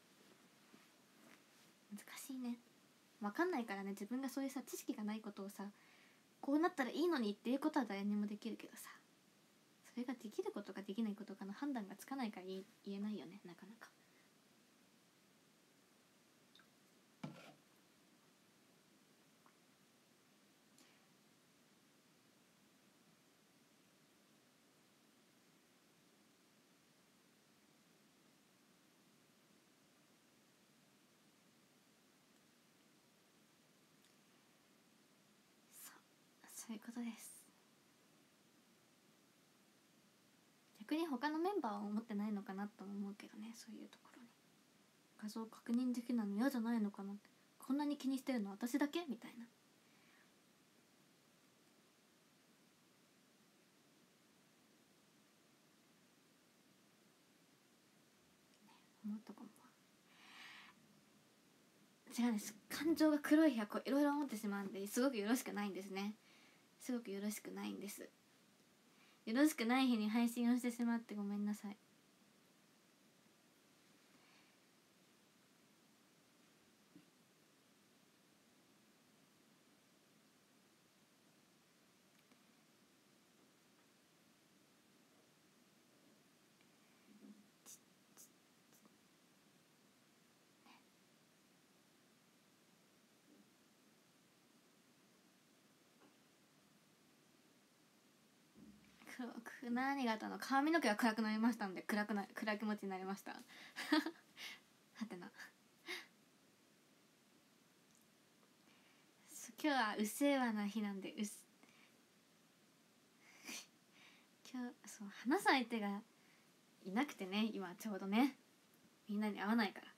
難しいね。分かんないからね、自分がそういうさ知識がないことをさ、こうなったらいいのにっていうことは誰にもできるけどさ、それができることかできないことかの判断がつかないから言えないよね、なかなか。そういうことです。逆に他のメンバーは思ってないのかなと思うけどね、そういうところに画像確認できないの嫌じゃないのかなって、こんなに気にしてるの私だけみたいな、ね、思うとこも違うんです。感情が黒い日はいろいろ思ってしまうんで、すごくよろしくないんですね。すごくよろしくないんです。よろしくない日に配信をしてしまってごめんなさい。何があったの？髪の毛が暗くなりましたんで、暗い気持ちになりましたはてな今日はうっせぇわな日なんで、今日そう話す相手がいなくてね、今ちょうどね、みんなに会わないから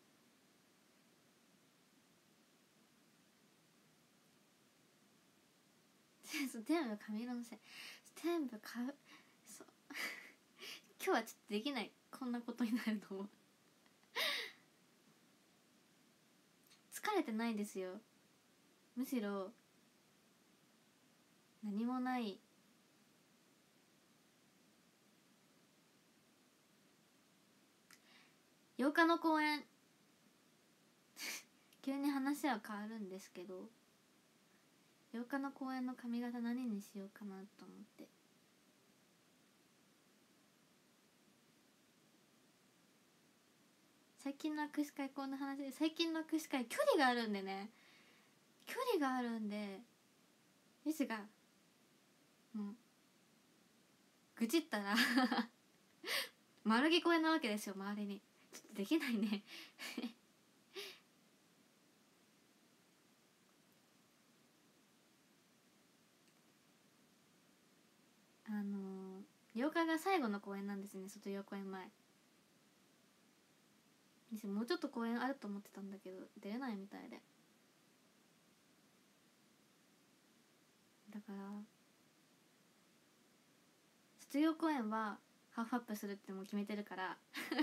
全部髪色のせい、全部そう今日はちょっとできない、こんなことになるのも疲れてないですよ、むしろ何もない。8日の公演急に話は変わるんですけど、8日の公演の髪型何にしようかなと思って、最近の握手会、こんな話で、最近の握手会距離があるんでね、距離があるんで、ですがもう愚痴ったら丸聞こえなわけですよ周りに。ちょっとできないね8日が最後の公演なんですね、卒業公演前。もうちょっと公演あると思ってたんだけど出れないみたいで、だから卒業公演はハーフアップするってもう決めてるから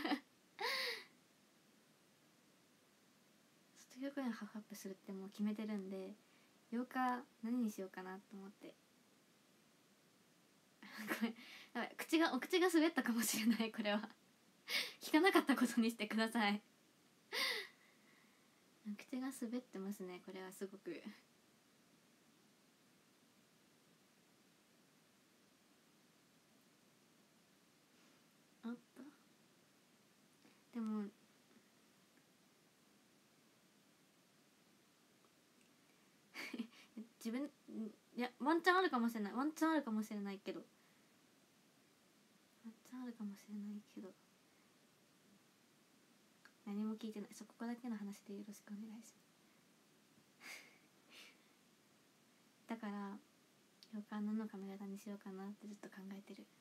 卒業公演ハーフアップするってもう決めてるんで、8日何にしようかなと思ってこれやばい、お口が滑ったかもしれない。これは聞かなかったことにしてください口が滑ってますね、これはすごく。あったでも自分いやワンチャンあるかもしれない、ワンチャンあるかもしれないけど、ワンチャンあるかもしれないけど何も聞いてない。ここだけの話でよろしくお願いしますだから8日何の髪型にしようかなってずっと考えてる。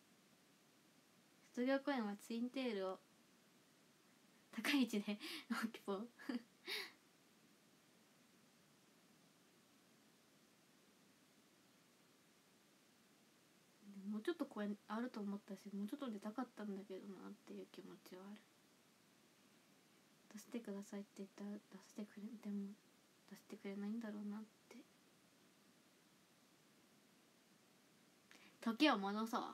卒業公演はツインテールを高い位置で大きぽもうちょっと公演あると思ったし、もうちょっと出たかったんだけどなっていう気持ちはある。出してくださいって言ったら出してくれ、でも出してくれないんだろうなって。時を戻そう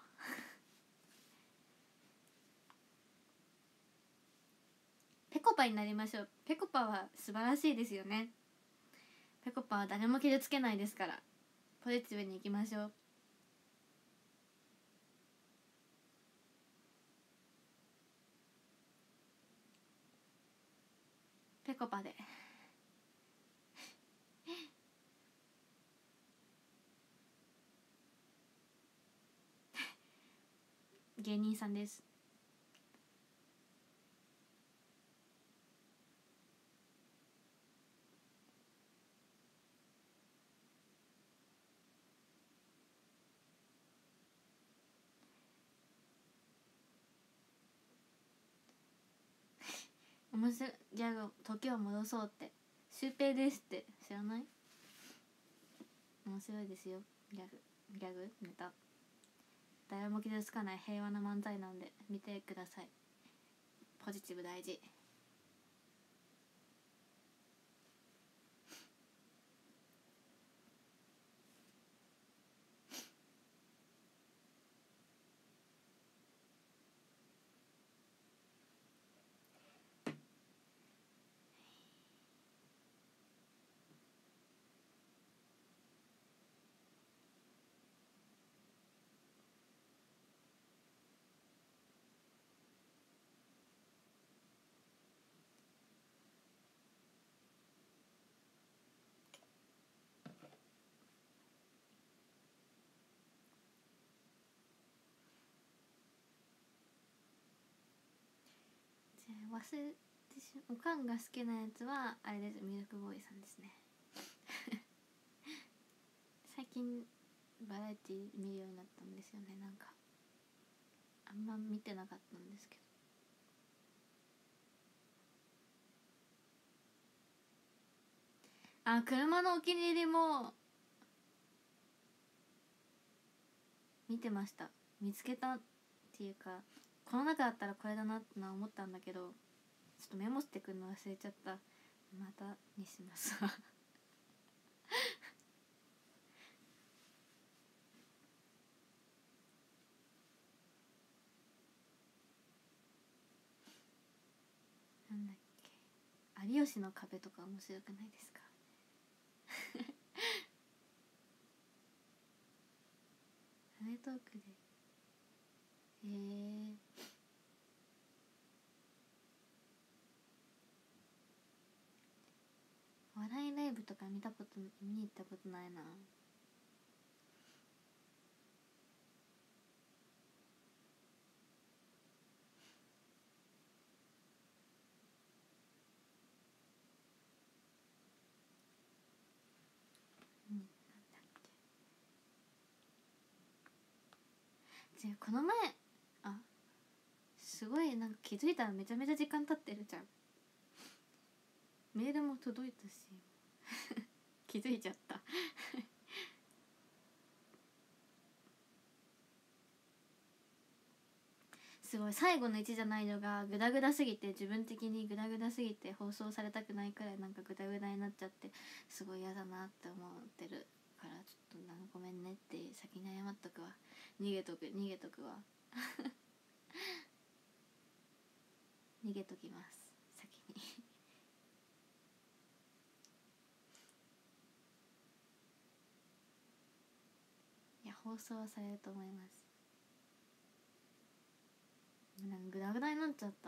ペコパになりましょう。ペコパは素晴らしいですよね。ペコパは誰も傷つけないですから、ポジティブにいきましょう。ペコパで芸人さんです。面白いギャグ、時を戻そうってシュウペイですって知らない？面白いですよ。ギャグネタ、誰も傷つかない平和な漫才なんで見てください。ポジティブ大事。忘れてしまう。おかんが好きなやつはあれです、ミルクボーイさんですね最近バラエティ見るようになったんですよね。なんかあんま見てなかったんですけど、車のお気に入りも見てました。見つけたっていうか、この中だったらこれだなってのは思ったんだけど、ちょっとメモしてくるの忘れちゃった。またにしますなんだっけ、有吉の壁とか面白くないですかアメトークでお笑いライブとか見に行ったことないな。 この前あすごいなんか気づいたらめちゃめちゃ時間経ってるじゃん。メールも届いたし気づいちゃったすごい最後の1じゃないのがグダグダすぎて、自分的にグダグダすぎて放送されたくないくらいなんかグダグダになっちゃって、すごい嫌だなって思ってるから、ちょっとごめんねって先に謝っとくわ。逃げとくわ逃げときます先にいや放送はされると思います。なんかグダグダになっちゃった。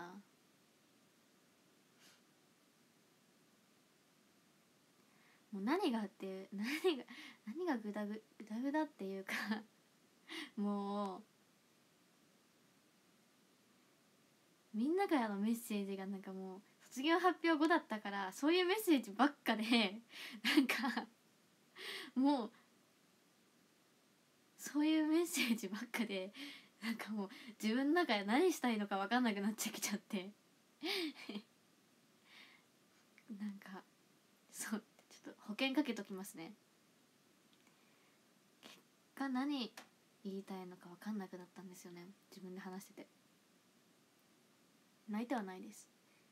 もう何がグダグダっていうかもうみんなからのメッセージがなんかもう卒業発表後だったから、そういうメッセージばっかでなんかもうそういうメッセージばっかでなんかもう自分の中で何したいのか分かんなくなっちゃってなんかそうちょっと保険かけときますね。結果何言いたいのか分かんなくなったんですよね、自分で話してて。泣いてはないです。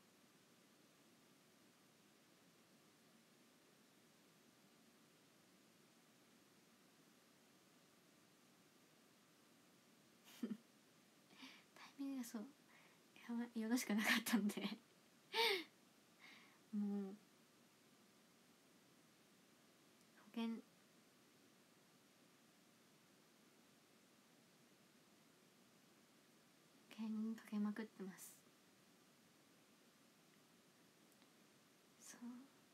タイミングがそうよろしくなかったんでもう保険かけまくってます。そう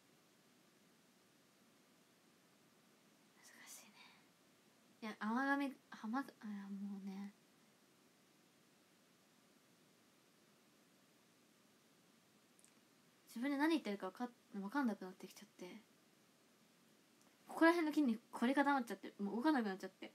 難しいね。いやもうね自分で何言ってるか分かんなくなってきちゃって、ここら辺の筋肉これ固まっちゃってもう動かなくなっちゃって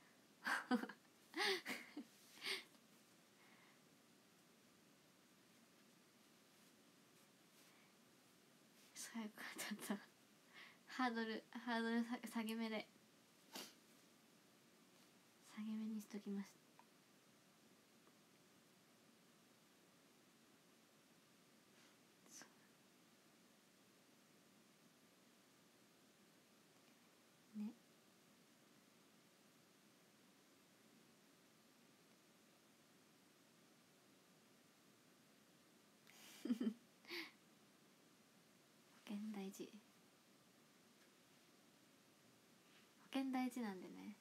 そういうことだった。ハードル下げ目にしときました。ね保険大事なんでね。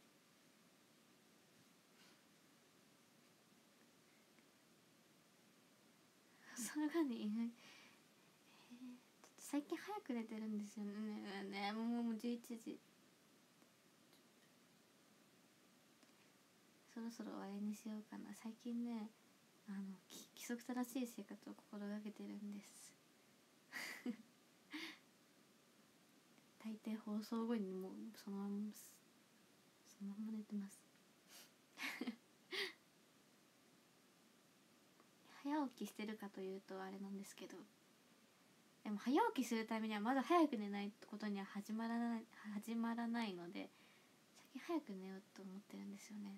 その間にちょっと最近早く寝てるんですよね。もう11時、そろそろ終わりにしようかな。最近ね規則正しい生活を心がけてるんです大抵放送後にもうそのまま寝てます早起きしてるかというとあれなんですけど、でも早起きするためにはまだ早く寝ないことには始まらないので、先早く寝ようと思ってるんですよね。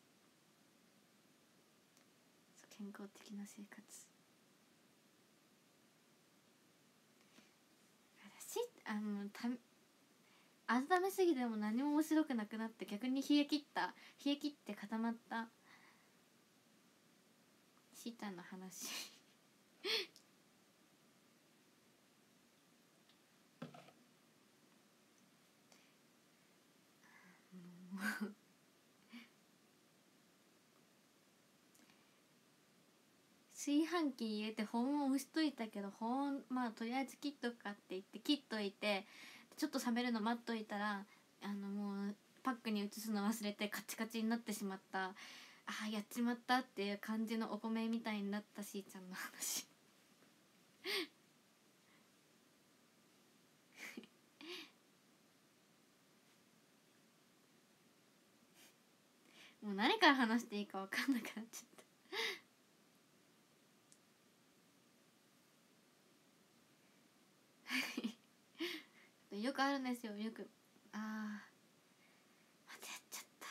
健康的な生活温めすぎても何も面白くなくなって、逆に冷え切って固まったしーちゃんの話炊飯器に入れて保温を押しといたけど、まあとりあえず切っとくかって言って切っといて、ちょっと冷めるの待っといたらもうパックに移すの忘れてカチカチになってしまった、やっちまったっていう感じのお米みたいになったしーちゃんの話もう何から話していいか分かんなくなっちゃったよくあるんですよ。よく間違っちゃった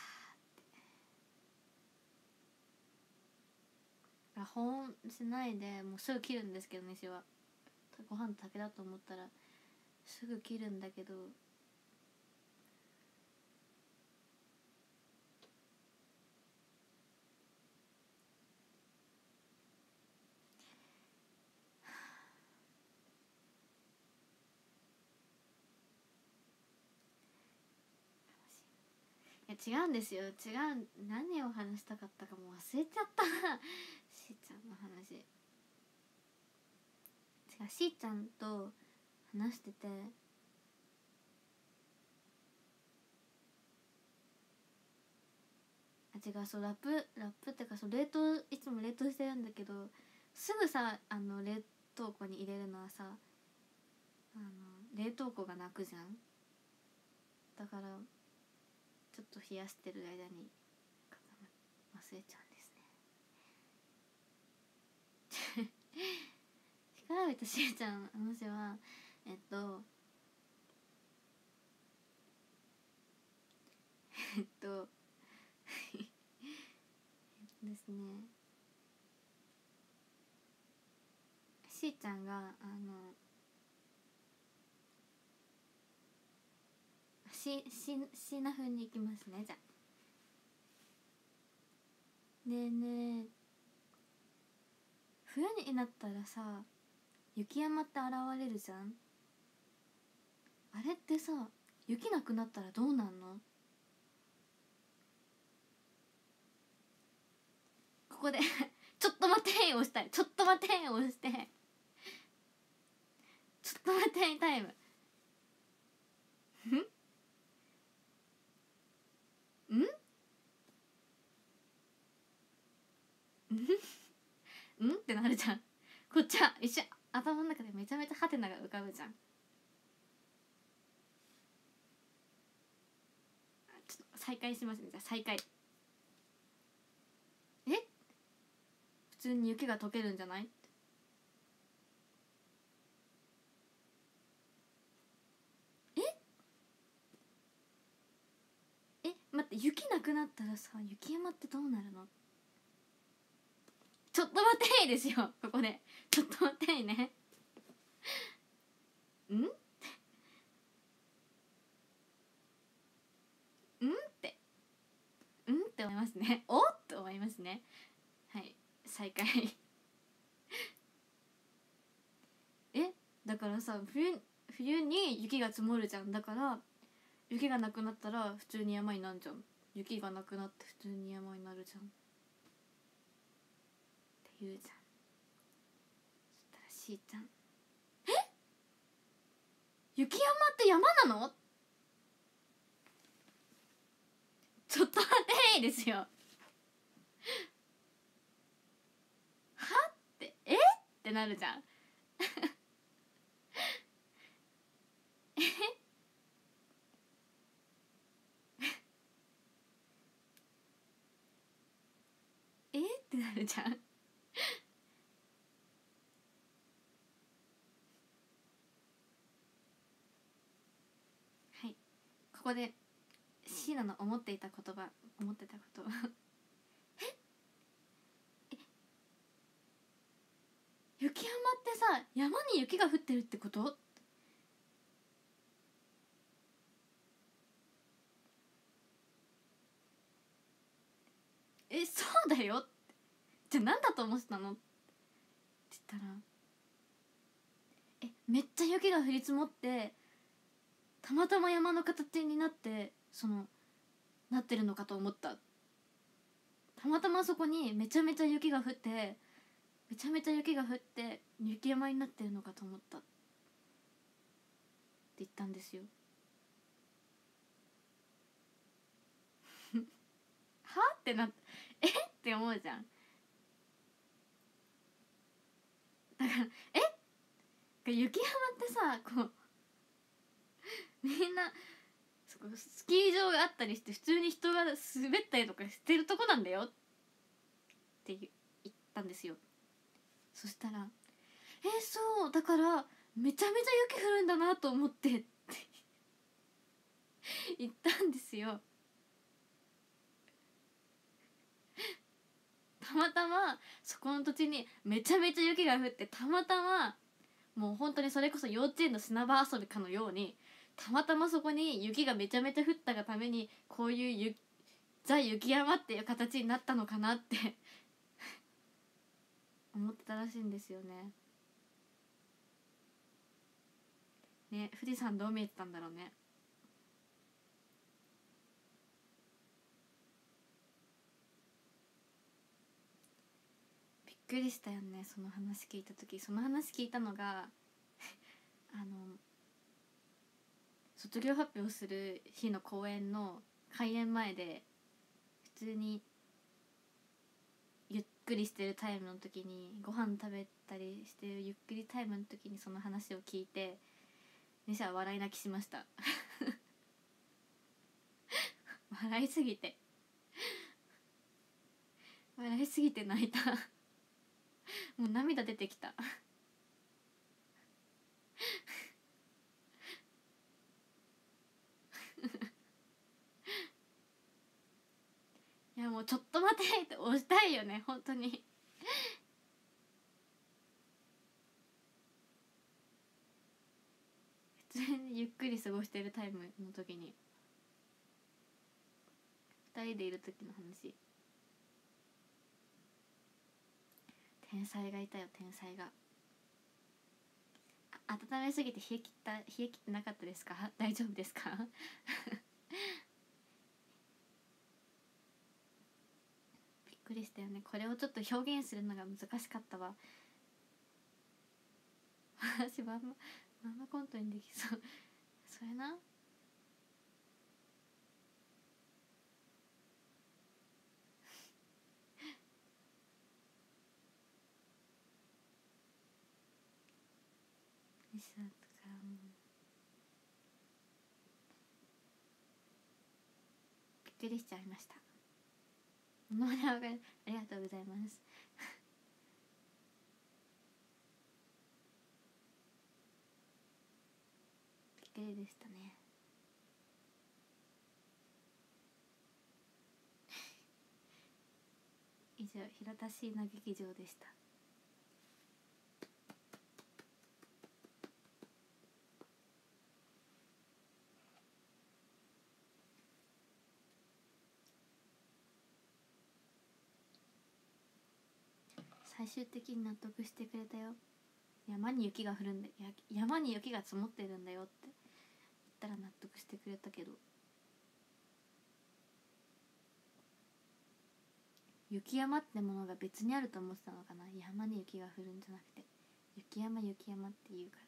って保温しないでもうすぐ切るんですけど、飯はご飯炊けだと思ったらすぐ切るんだけど、いや違うんですよ、違う、何を話したかったかもう忘れちゃったなしーちゃんの話。違う、しーちゃんと話してて、違う、そうラップってか、そう冷凍、いつも冷凍してるんだけど、すぐさ冷凍庫に入れるのはさ、冷凍庫が泣くじゃん。だからちょっと冷やしてる間に忘れちゃうんですね干からびたしーちゃんの話はですね、しーちゃんが椎名風に行きますね。じゃあねえねえ、冬になったらさ雪山って現れるじゃん。あれってさ雪なくなったらどうなんの？ここでちょっと待ってを押したい、ちょっと待ってを押してちょっと待ってタイムんんってなるじゃん。こっちは一瞬頭の中でめちゃめちゃハテナが浮かぶじゃん。ちょっと再開しますね。じゃあ再開。普通に雪が溶けるんじゃない？待って、雪なくなったらさ雪山ってどうなるの？ちょっと待っていいですよ、ここでちょっと待っていいねって思いますね。おっと思いますね。はい再開だからさ冬に雪が積もるじゃん。だから雪がなくなったら普通に山になるじゃん。雪がなくなって普通に山になるじゃんって言うじゃん。そしたらしーちゃん、雪山って山なの？ちょっと待っていいですよはってってなるじゃんってなるじゃんはい、ここでシーナの思ってたこと雪山ってさ山に雪が降ってるってこと？そうだよ。じゃあ何だと思ってたのって言ったら、めっちゃ雪が降り積もってたまたま山の形になってなってるのかと思った。たまたまそこにめちゃめちゃ雪が降って雪山になってるのかと思ったって言ったんですよはってなってって思うじゃん。だから雪山ってさこうみんなそここうスキー場があったりして普通に人が滑ったりとかしてるとこなんだよって言ったんですよ。そしたらそうだからめちゃめちゃ雪降るんだなと思ってって言ったんですよ。たまたまそこの土地にめちゃめちゃ雪が降って、たまたまもう本当にそれこそ幼稚園の砂場遊びかのようにたまたまそこに雪がめちゃめちゃ降ったがためにこういうザ・雪山っていう形になったのかなって思ってたらしいんですよね。ね、富士山どう見えてたんだろうね。びっくりしたよね、その話聞いた時。その話聞いたのが卒業発表する日の公演の開演前で普通にゆっくりしてるタイムの時に、ご飯食べたりしてるゆっくりタイムの時にその話を聞いて、西は笑い泣きしました笑いすぎて泣いたもう涙出てきたいやもうちょっと待てって押したいよね本当に普通にゆっくり過ごしてるタイムの時に、2人でいる時の話。天才がいたよ、天才が。温めすぎて冷え切ってなかったですか？大丈夫ですか？びっくりしたよね。これをちょっと表現するのが難しかったわ私まんまコントにできそうそれな。西さんとかもびっくりしちゃいました。ありがとうございますびっくりでしたね。以上、平田椎名劇場でした。最終的に納得してくれたよ。山に雪が降るんで、山に雪が積もってるんだよって言ったら納得してくれたけど、雪山ってものが別にあると思ってたのかな。山に雪が降るんじゃなくて雪山って言うから。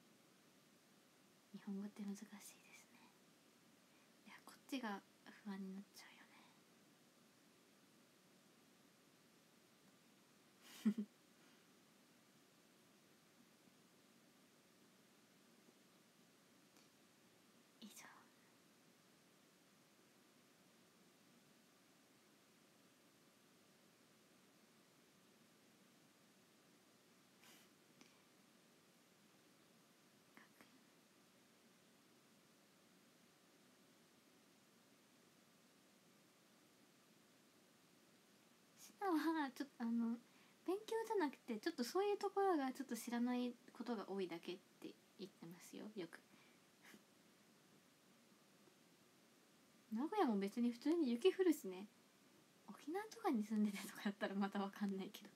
日本語って難しいですね。いや、こっちが不安になっちゃうよね以上。シナはちょっと勉強じゃなくてちょっとそういうところがちょっと知らないことが多いだけって言ってますよ、よく。名古屋も別に普通に雪降るしね。沖縄とかに住んでてとかだったらまた分かんないけど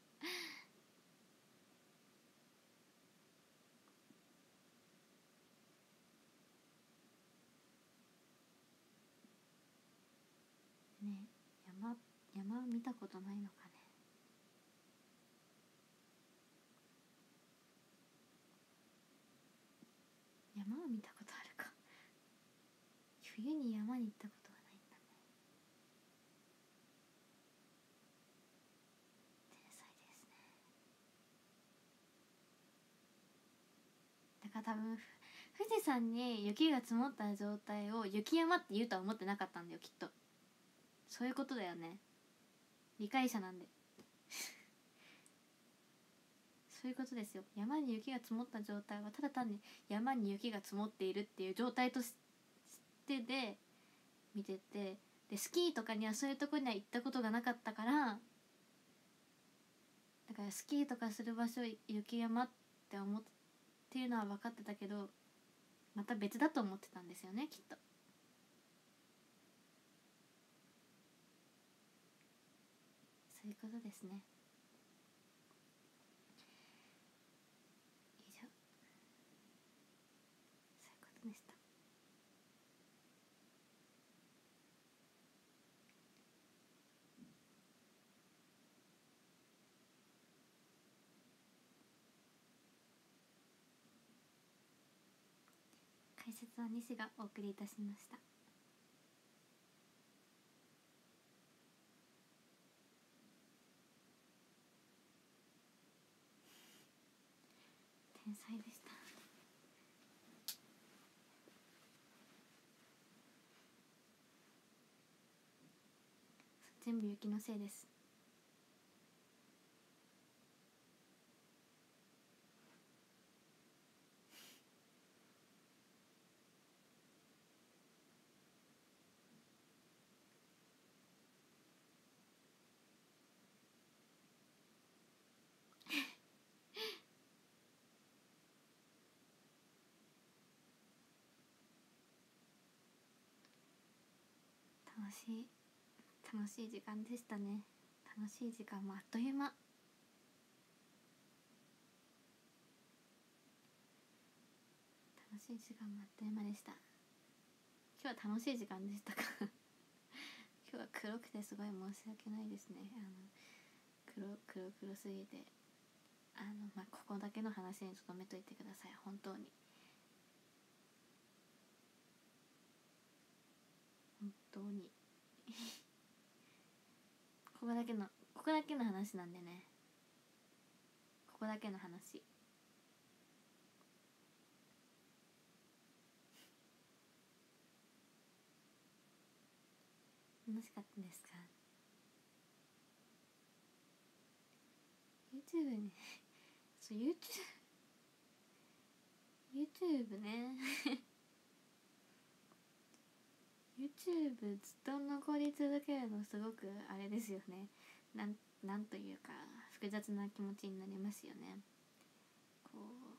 ね。山見たことないのかね。山を見たことあるか。冬に山に行ったことがないんだね。天才ですね。だから多分富富士山に雪が積もった状態を雪山って言うとは思ってなかったんだよ、きっと。そういうことだよね、理解者なんでそういうことですよ。山に雪が積もった状態はただ単に山に雪が積もっているっていう状態としてで見てて、でスキーとかにはそういうとこには行ったことがなかったから、だからスキーとかする場所雪山って思っていうのは分かってたけど、また別だと思ってたんですよね、きっと。そういうことですね。以上、そういうことでした。解説は西がお送りいたしました。天才でした。全部雪のせいです。楽しい時間でしたね。楽しい時間もあっという間。楽しい時間もあっという間でした。今日は楽しい時間でしたか今日は黒くてすごい申し訳ないですね。黒すぎてここだけの話に留めといてください、本当に。本当にここだけの話なんでね。ここだけの話。楽しかったですか？ YouTube ねそう YouTube ねYouTube ずっと残り続けるのすごくあれですよね。なんというか複雑な気持ちになりますよね。こう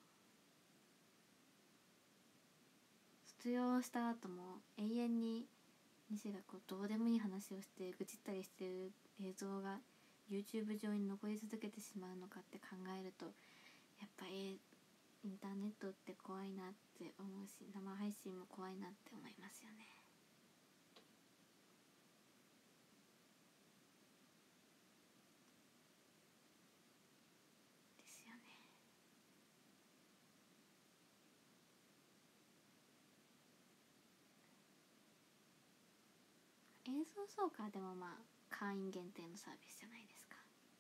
卒業した後も永遠に西がこうどうでもいい話をして愚痴ったりしてる映像が YouTube 上に残り続けてしまうのかって考えると、やっぱインターネットって怖いなって思うし、生配信も怖いなって思いますよね。ですよね。映像総会でも会員限定のサービスじゃないですか。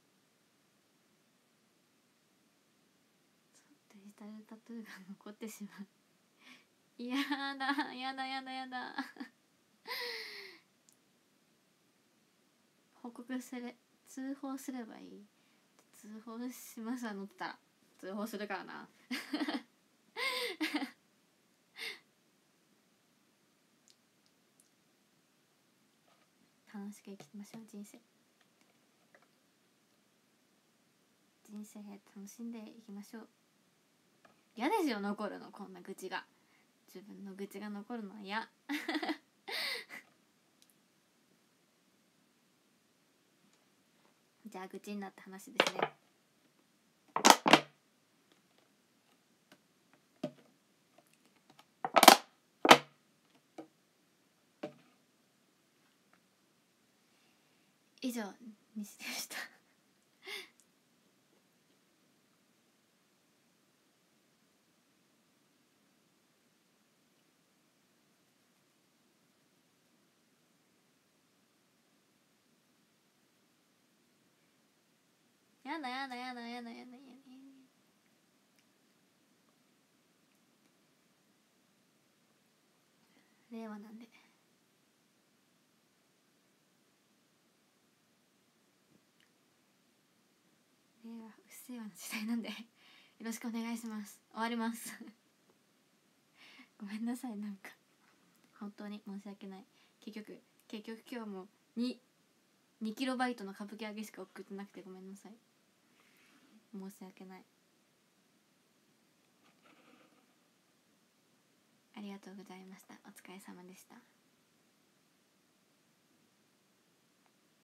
デジタルタトゥーが残ってしまうやだやだやだやだ通報すればいい。通報しますわ、乗ってたら通報するからな楽しく生きましょう。人生楽しんでいきましょう。嫌ですよ、残るの。こんな愚痴が、自分の愚痴が残るのは嫌じゃあ愚痴になった話ですね。以上、西でしたやだやだやだやだやだやだやだ。 令和なんで。令和うっせぇわの時代なんでよろしくお願いします。終わりますごめんなさい、なんか本当に申し訳ない。結局今日も2キロバイトの歌舞伎揚げしか送ってなくてごめんなさい。申し訳ない。ありがとうございました。お疲れ様でした。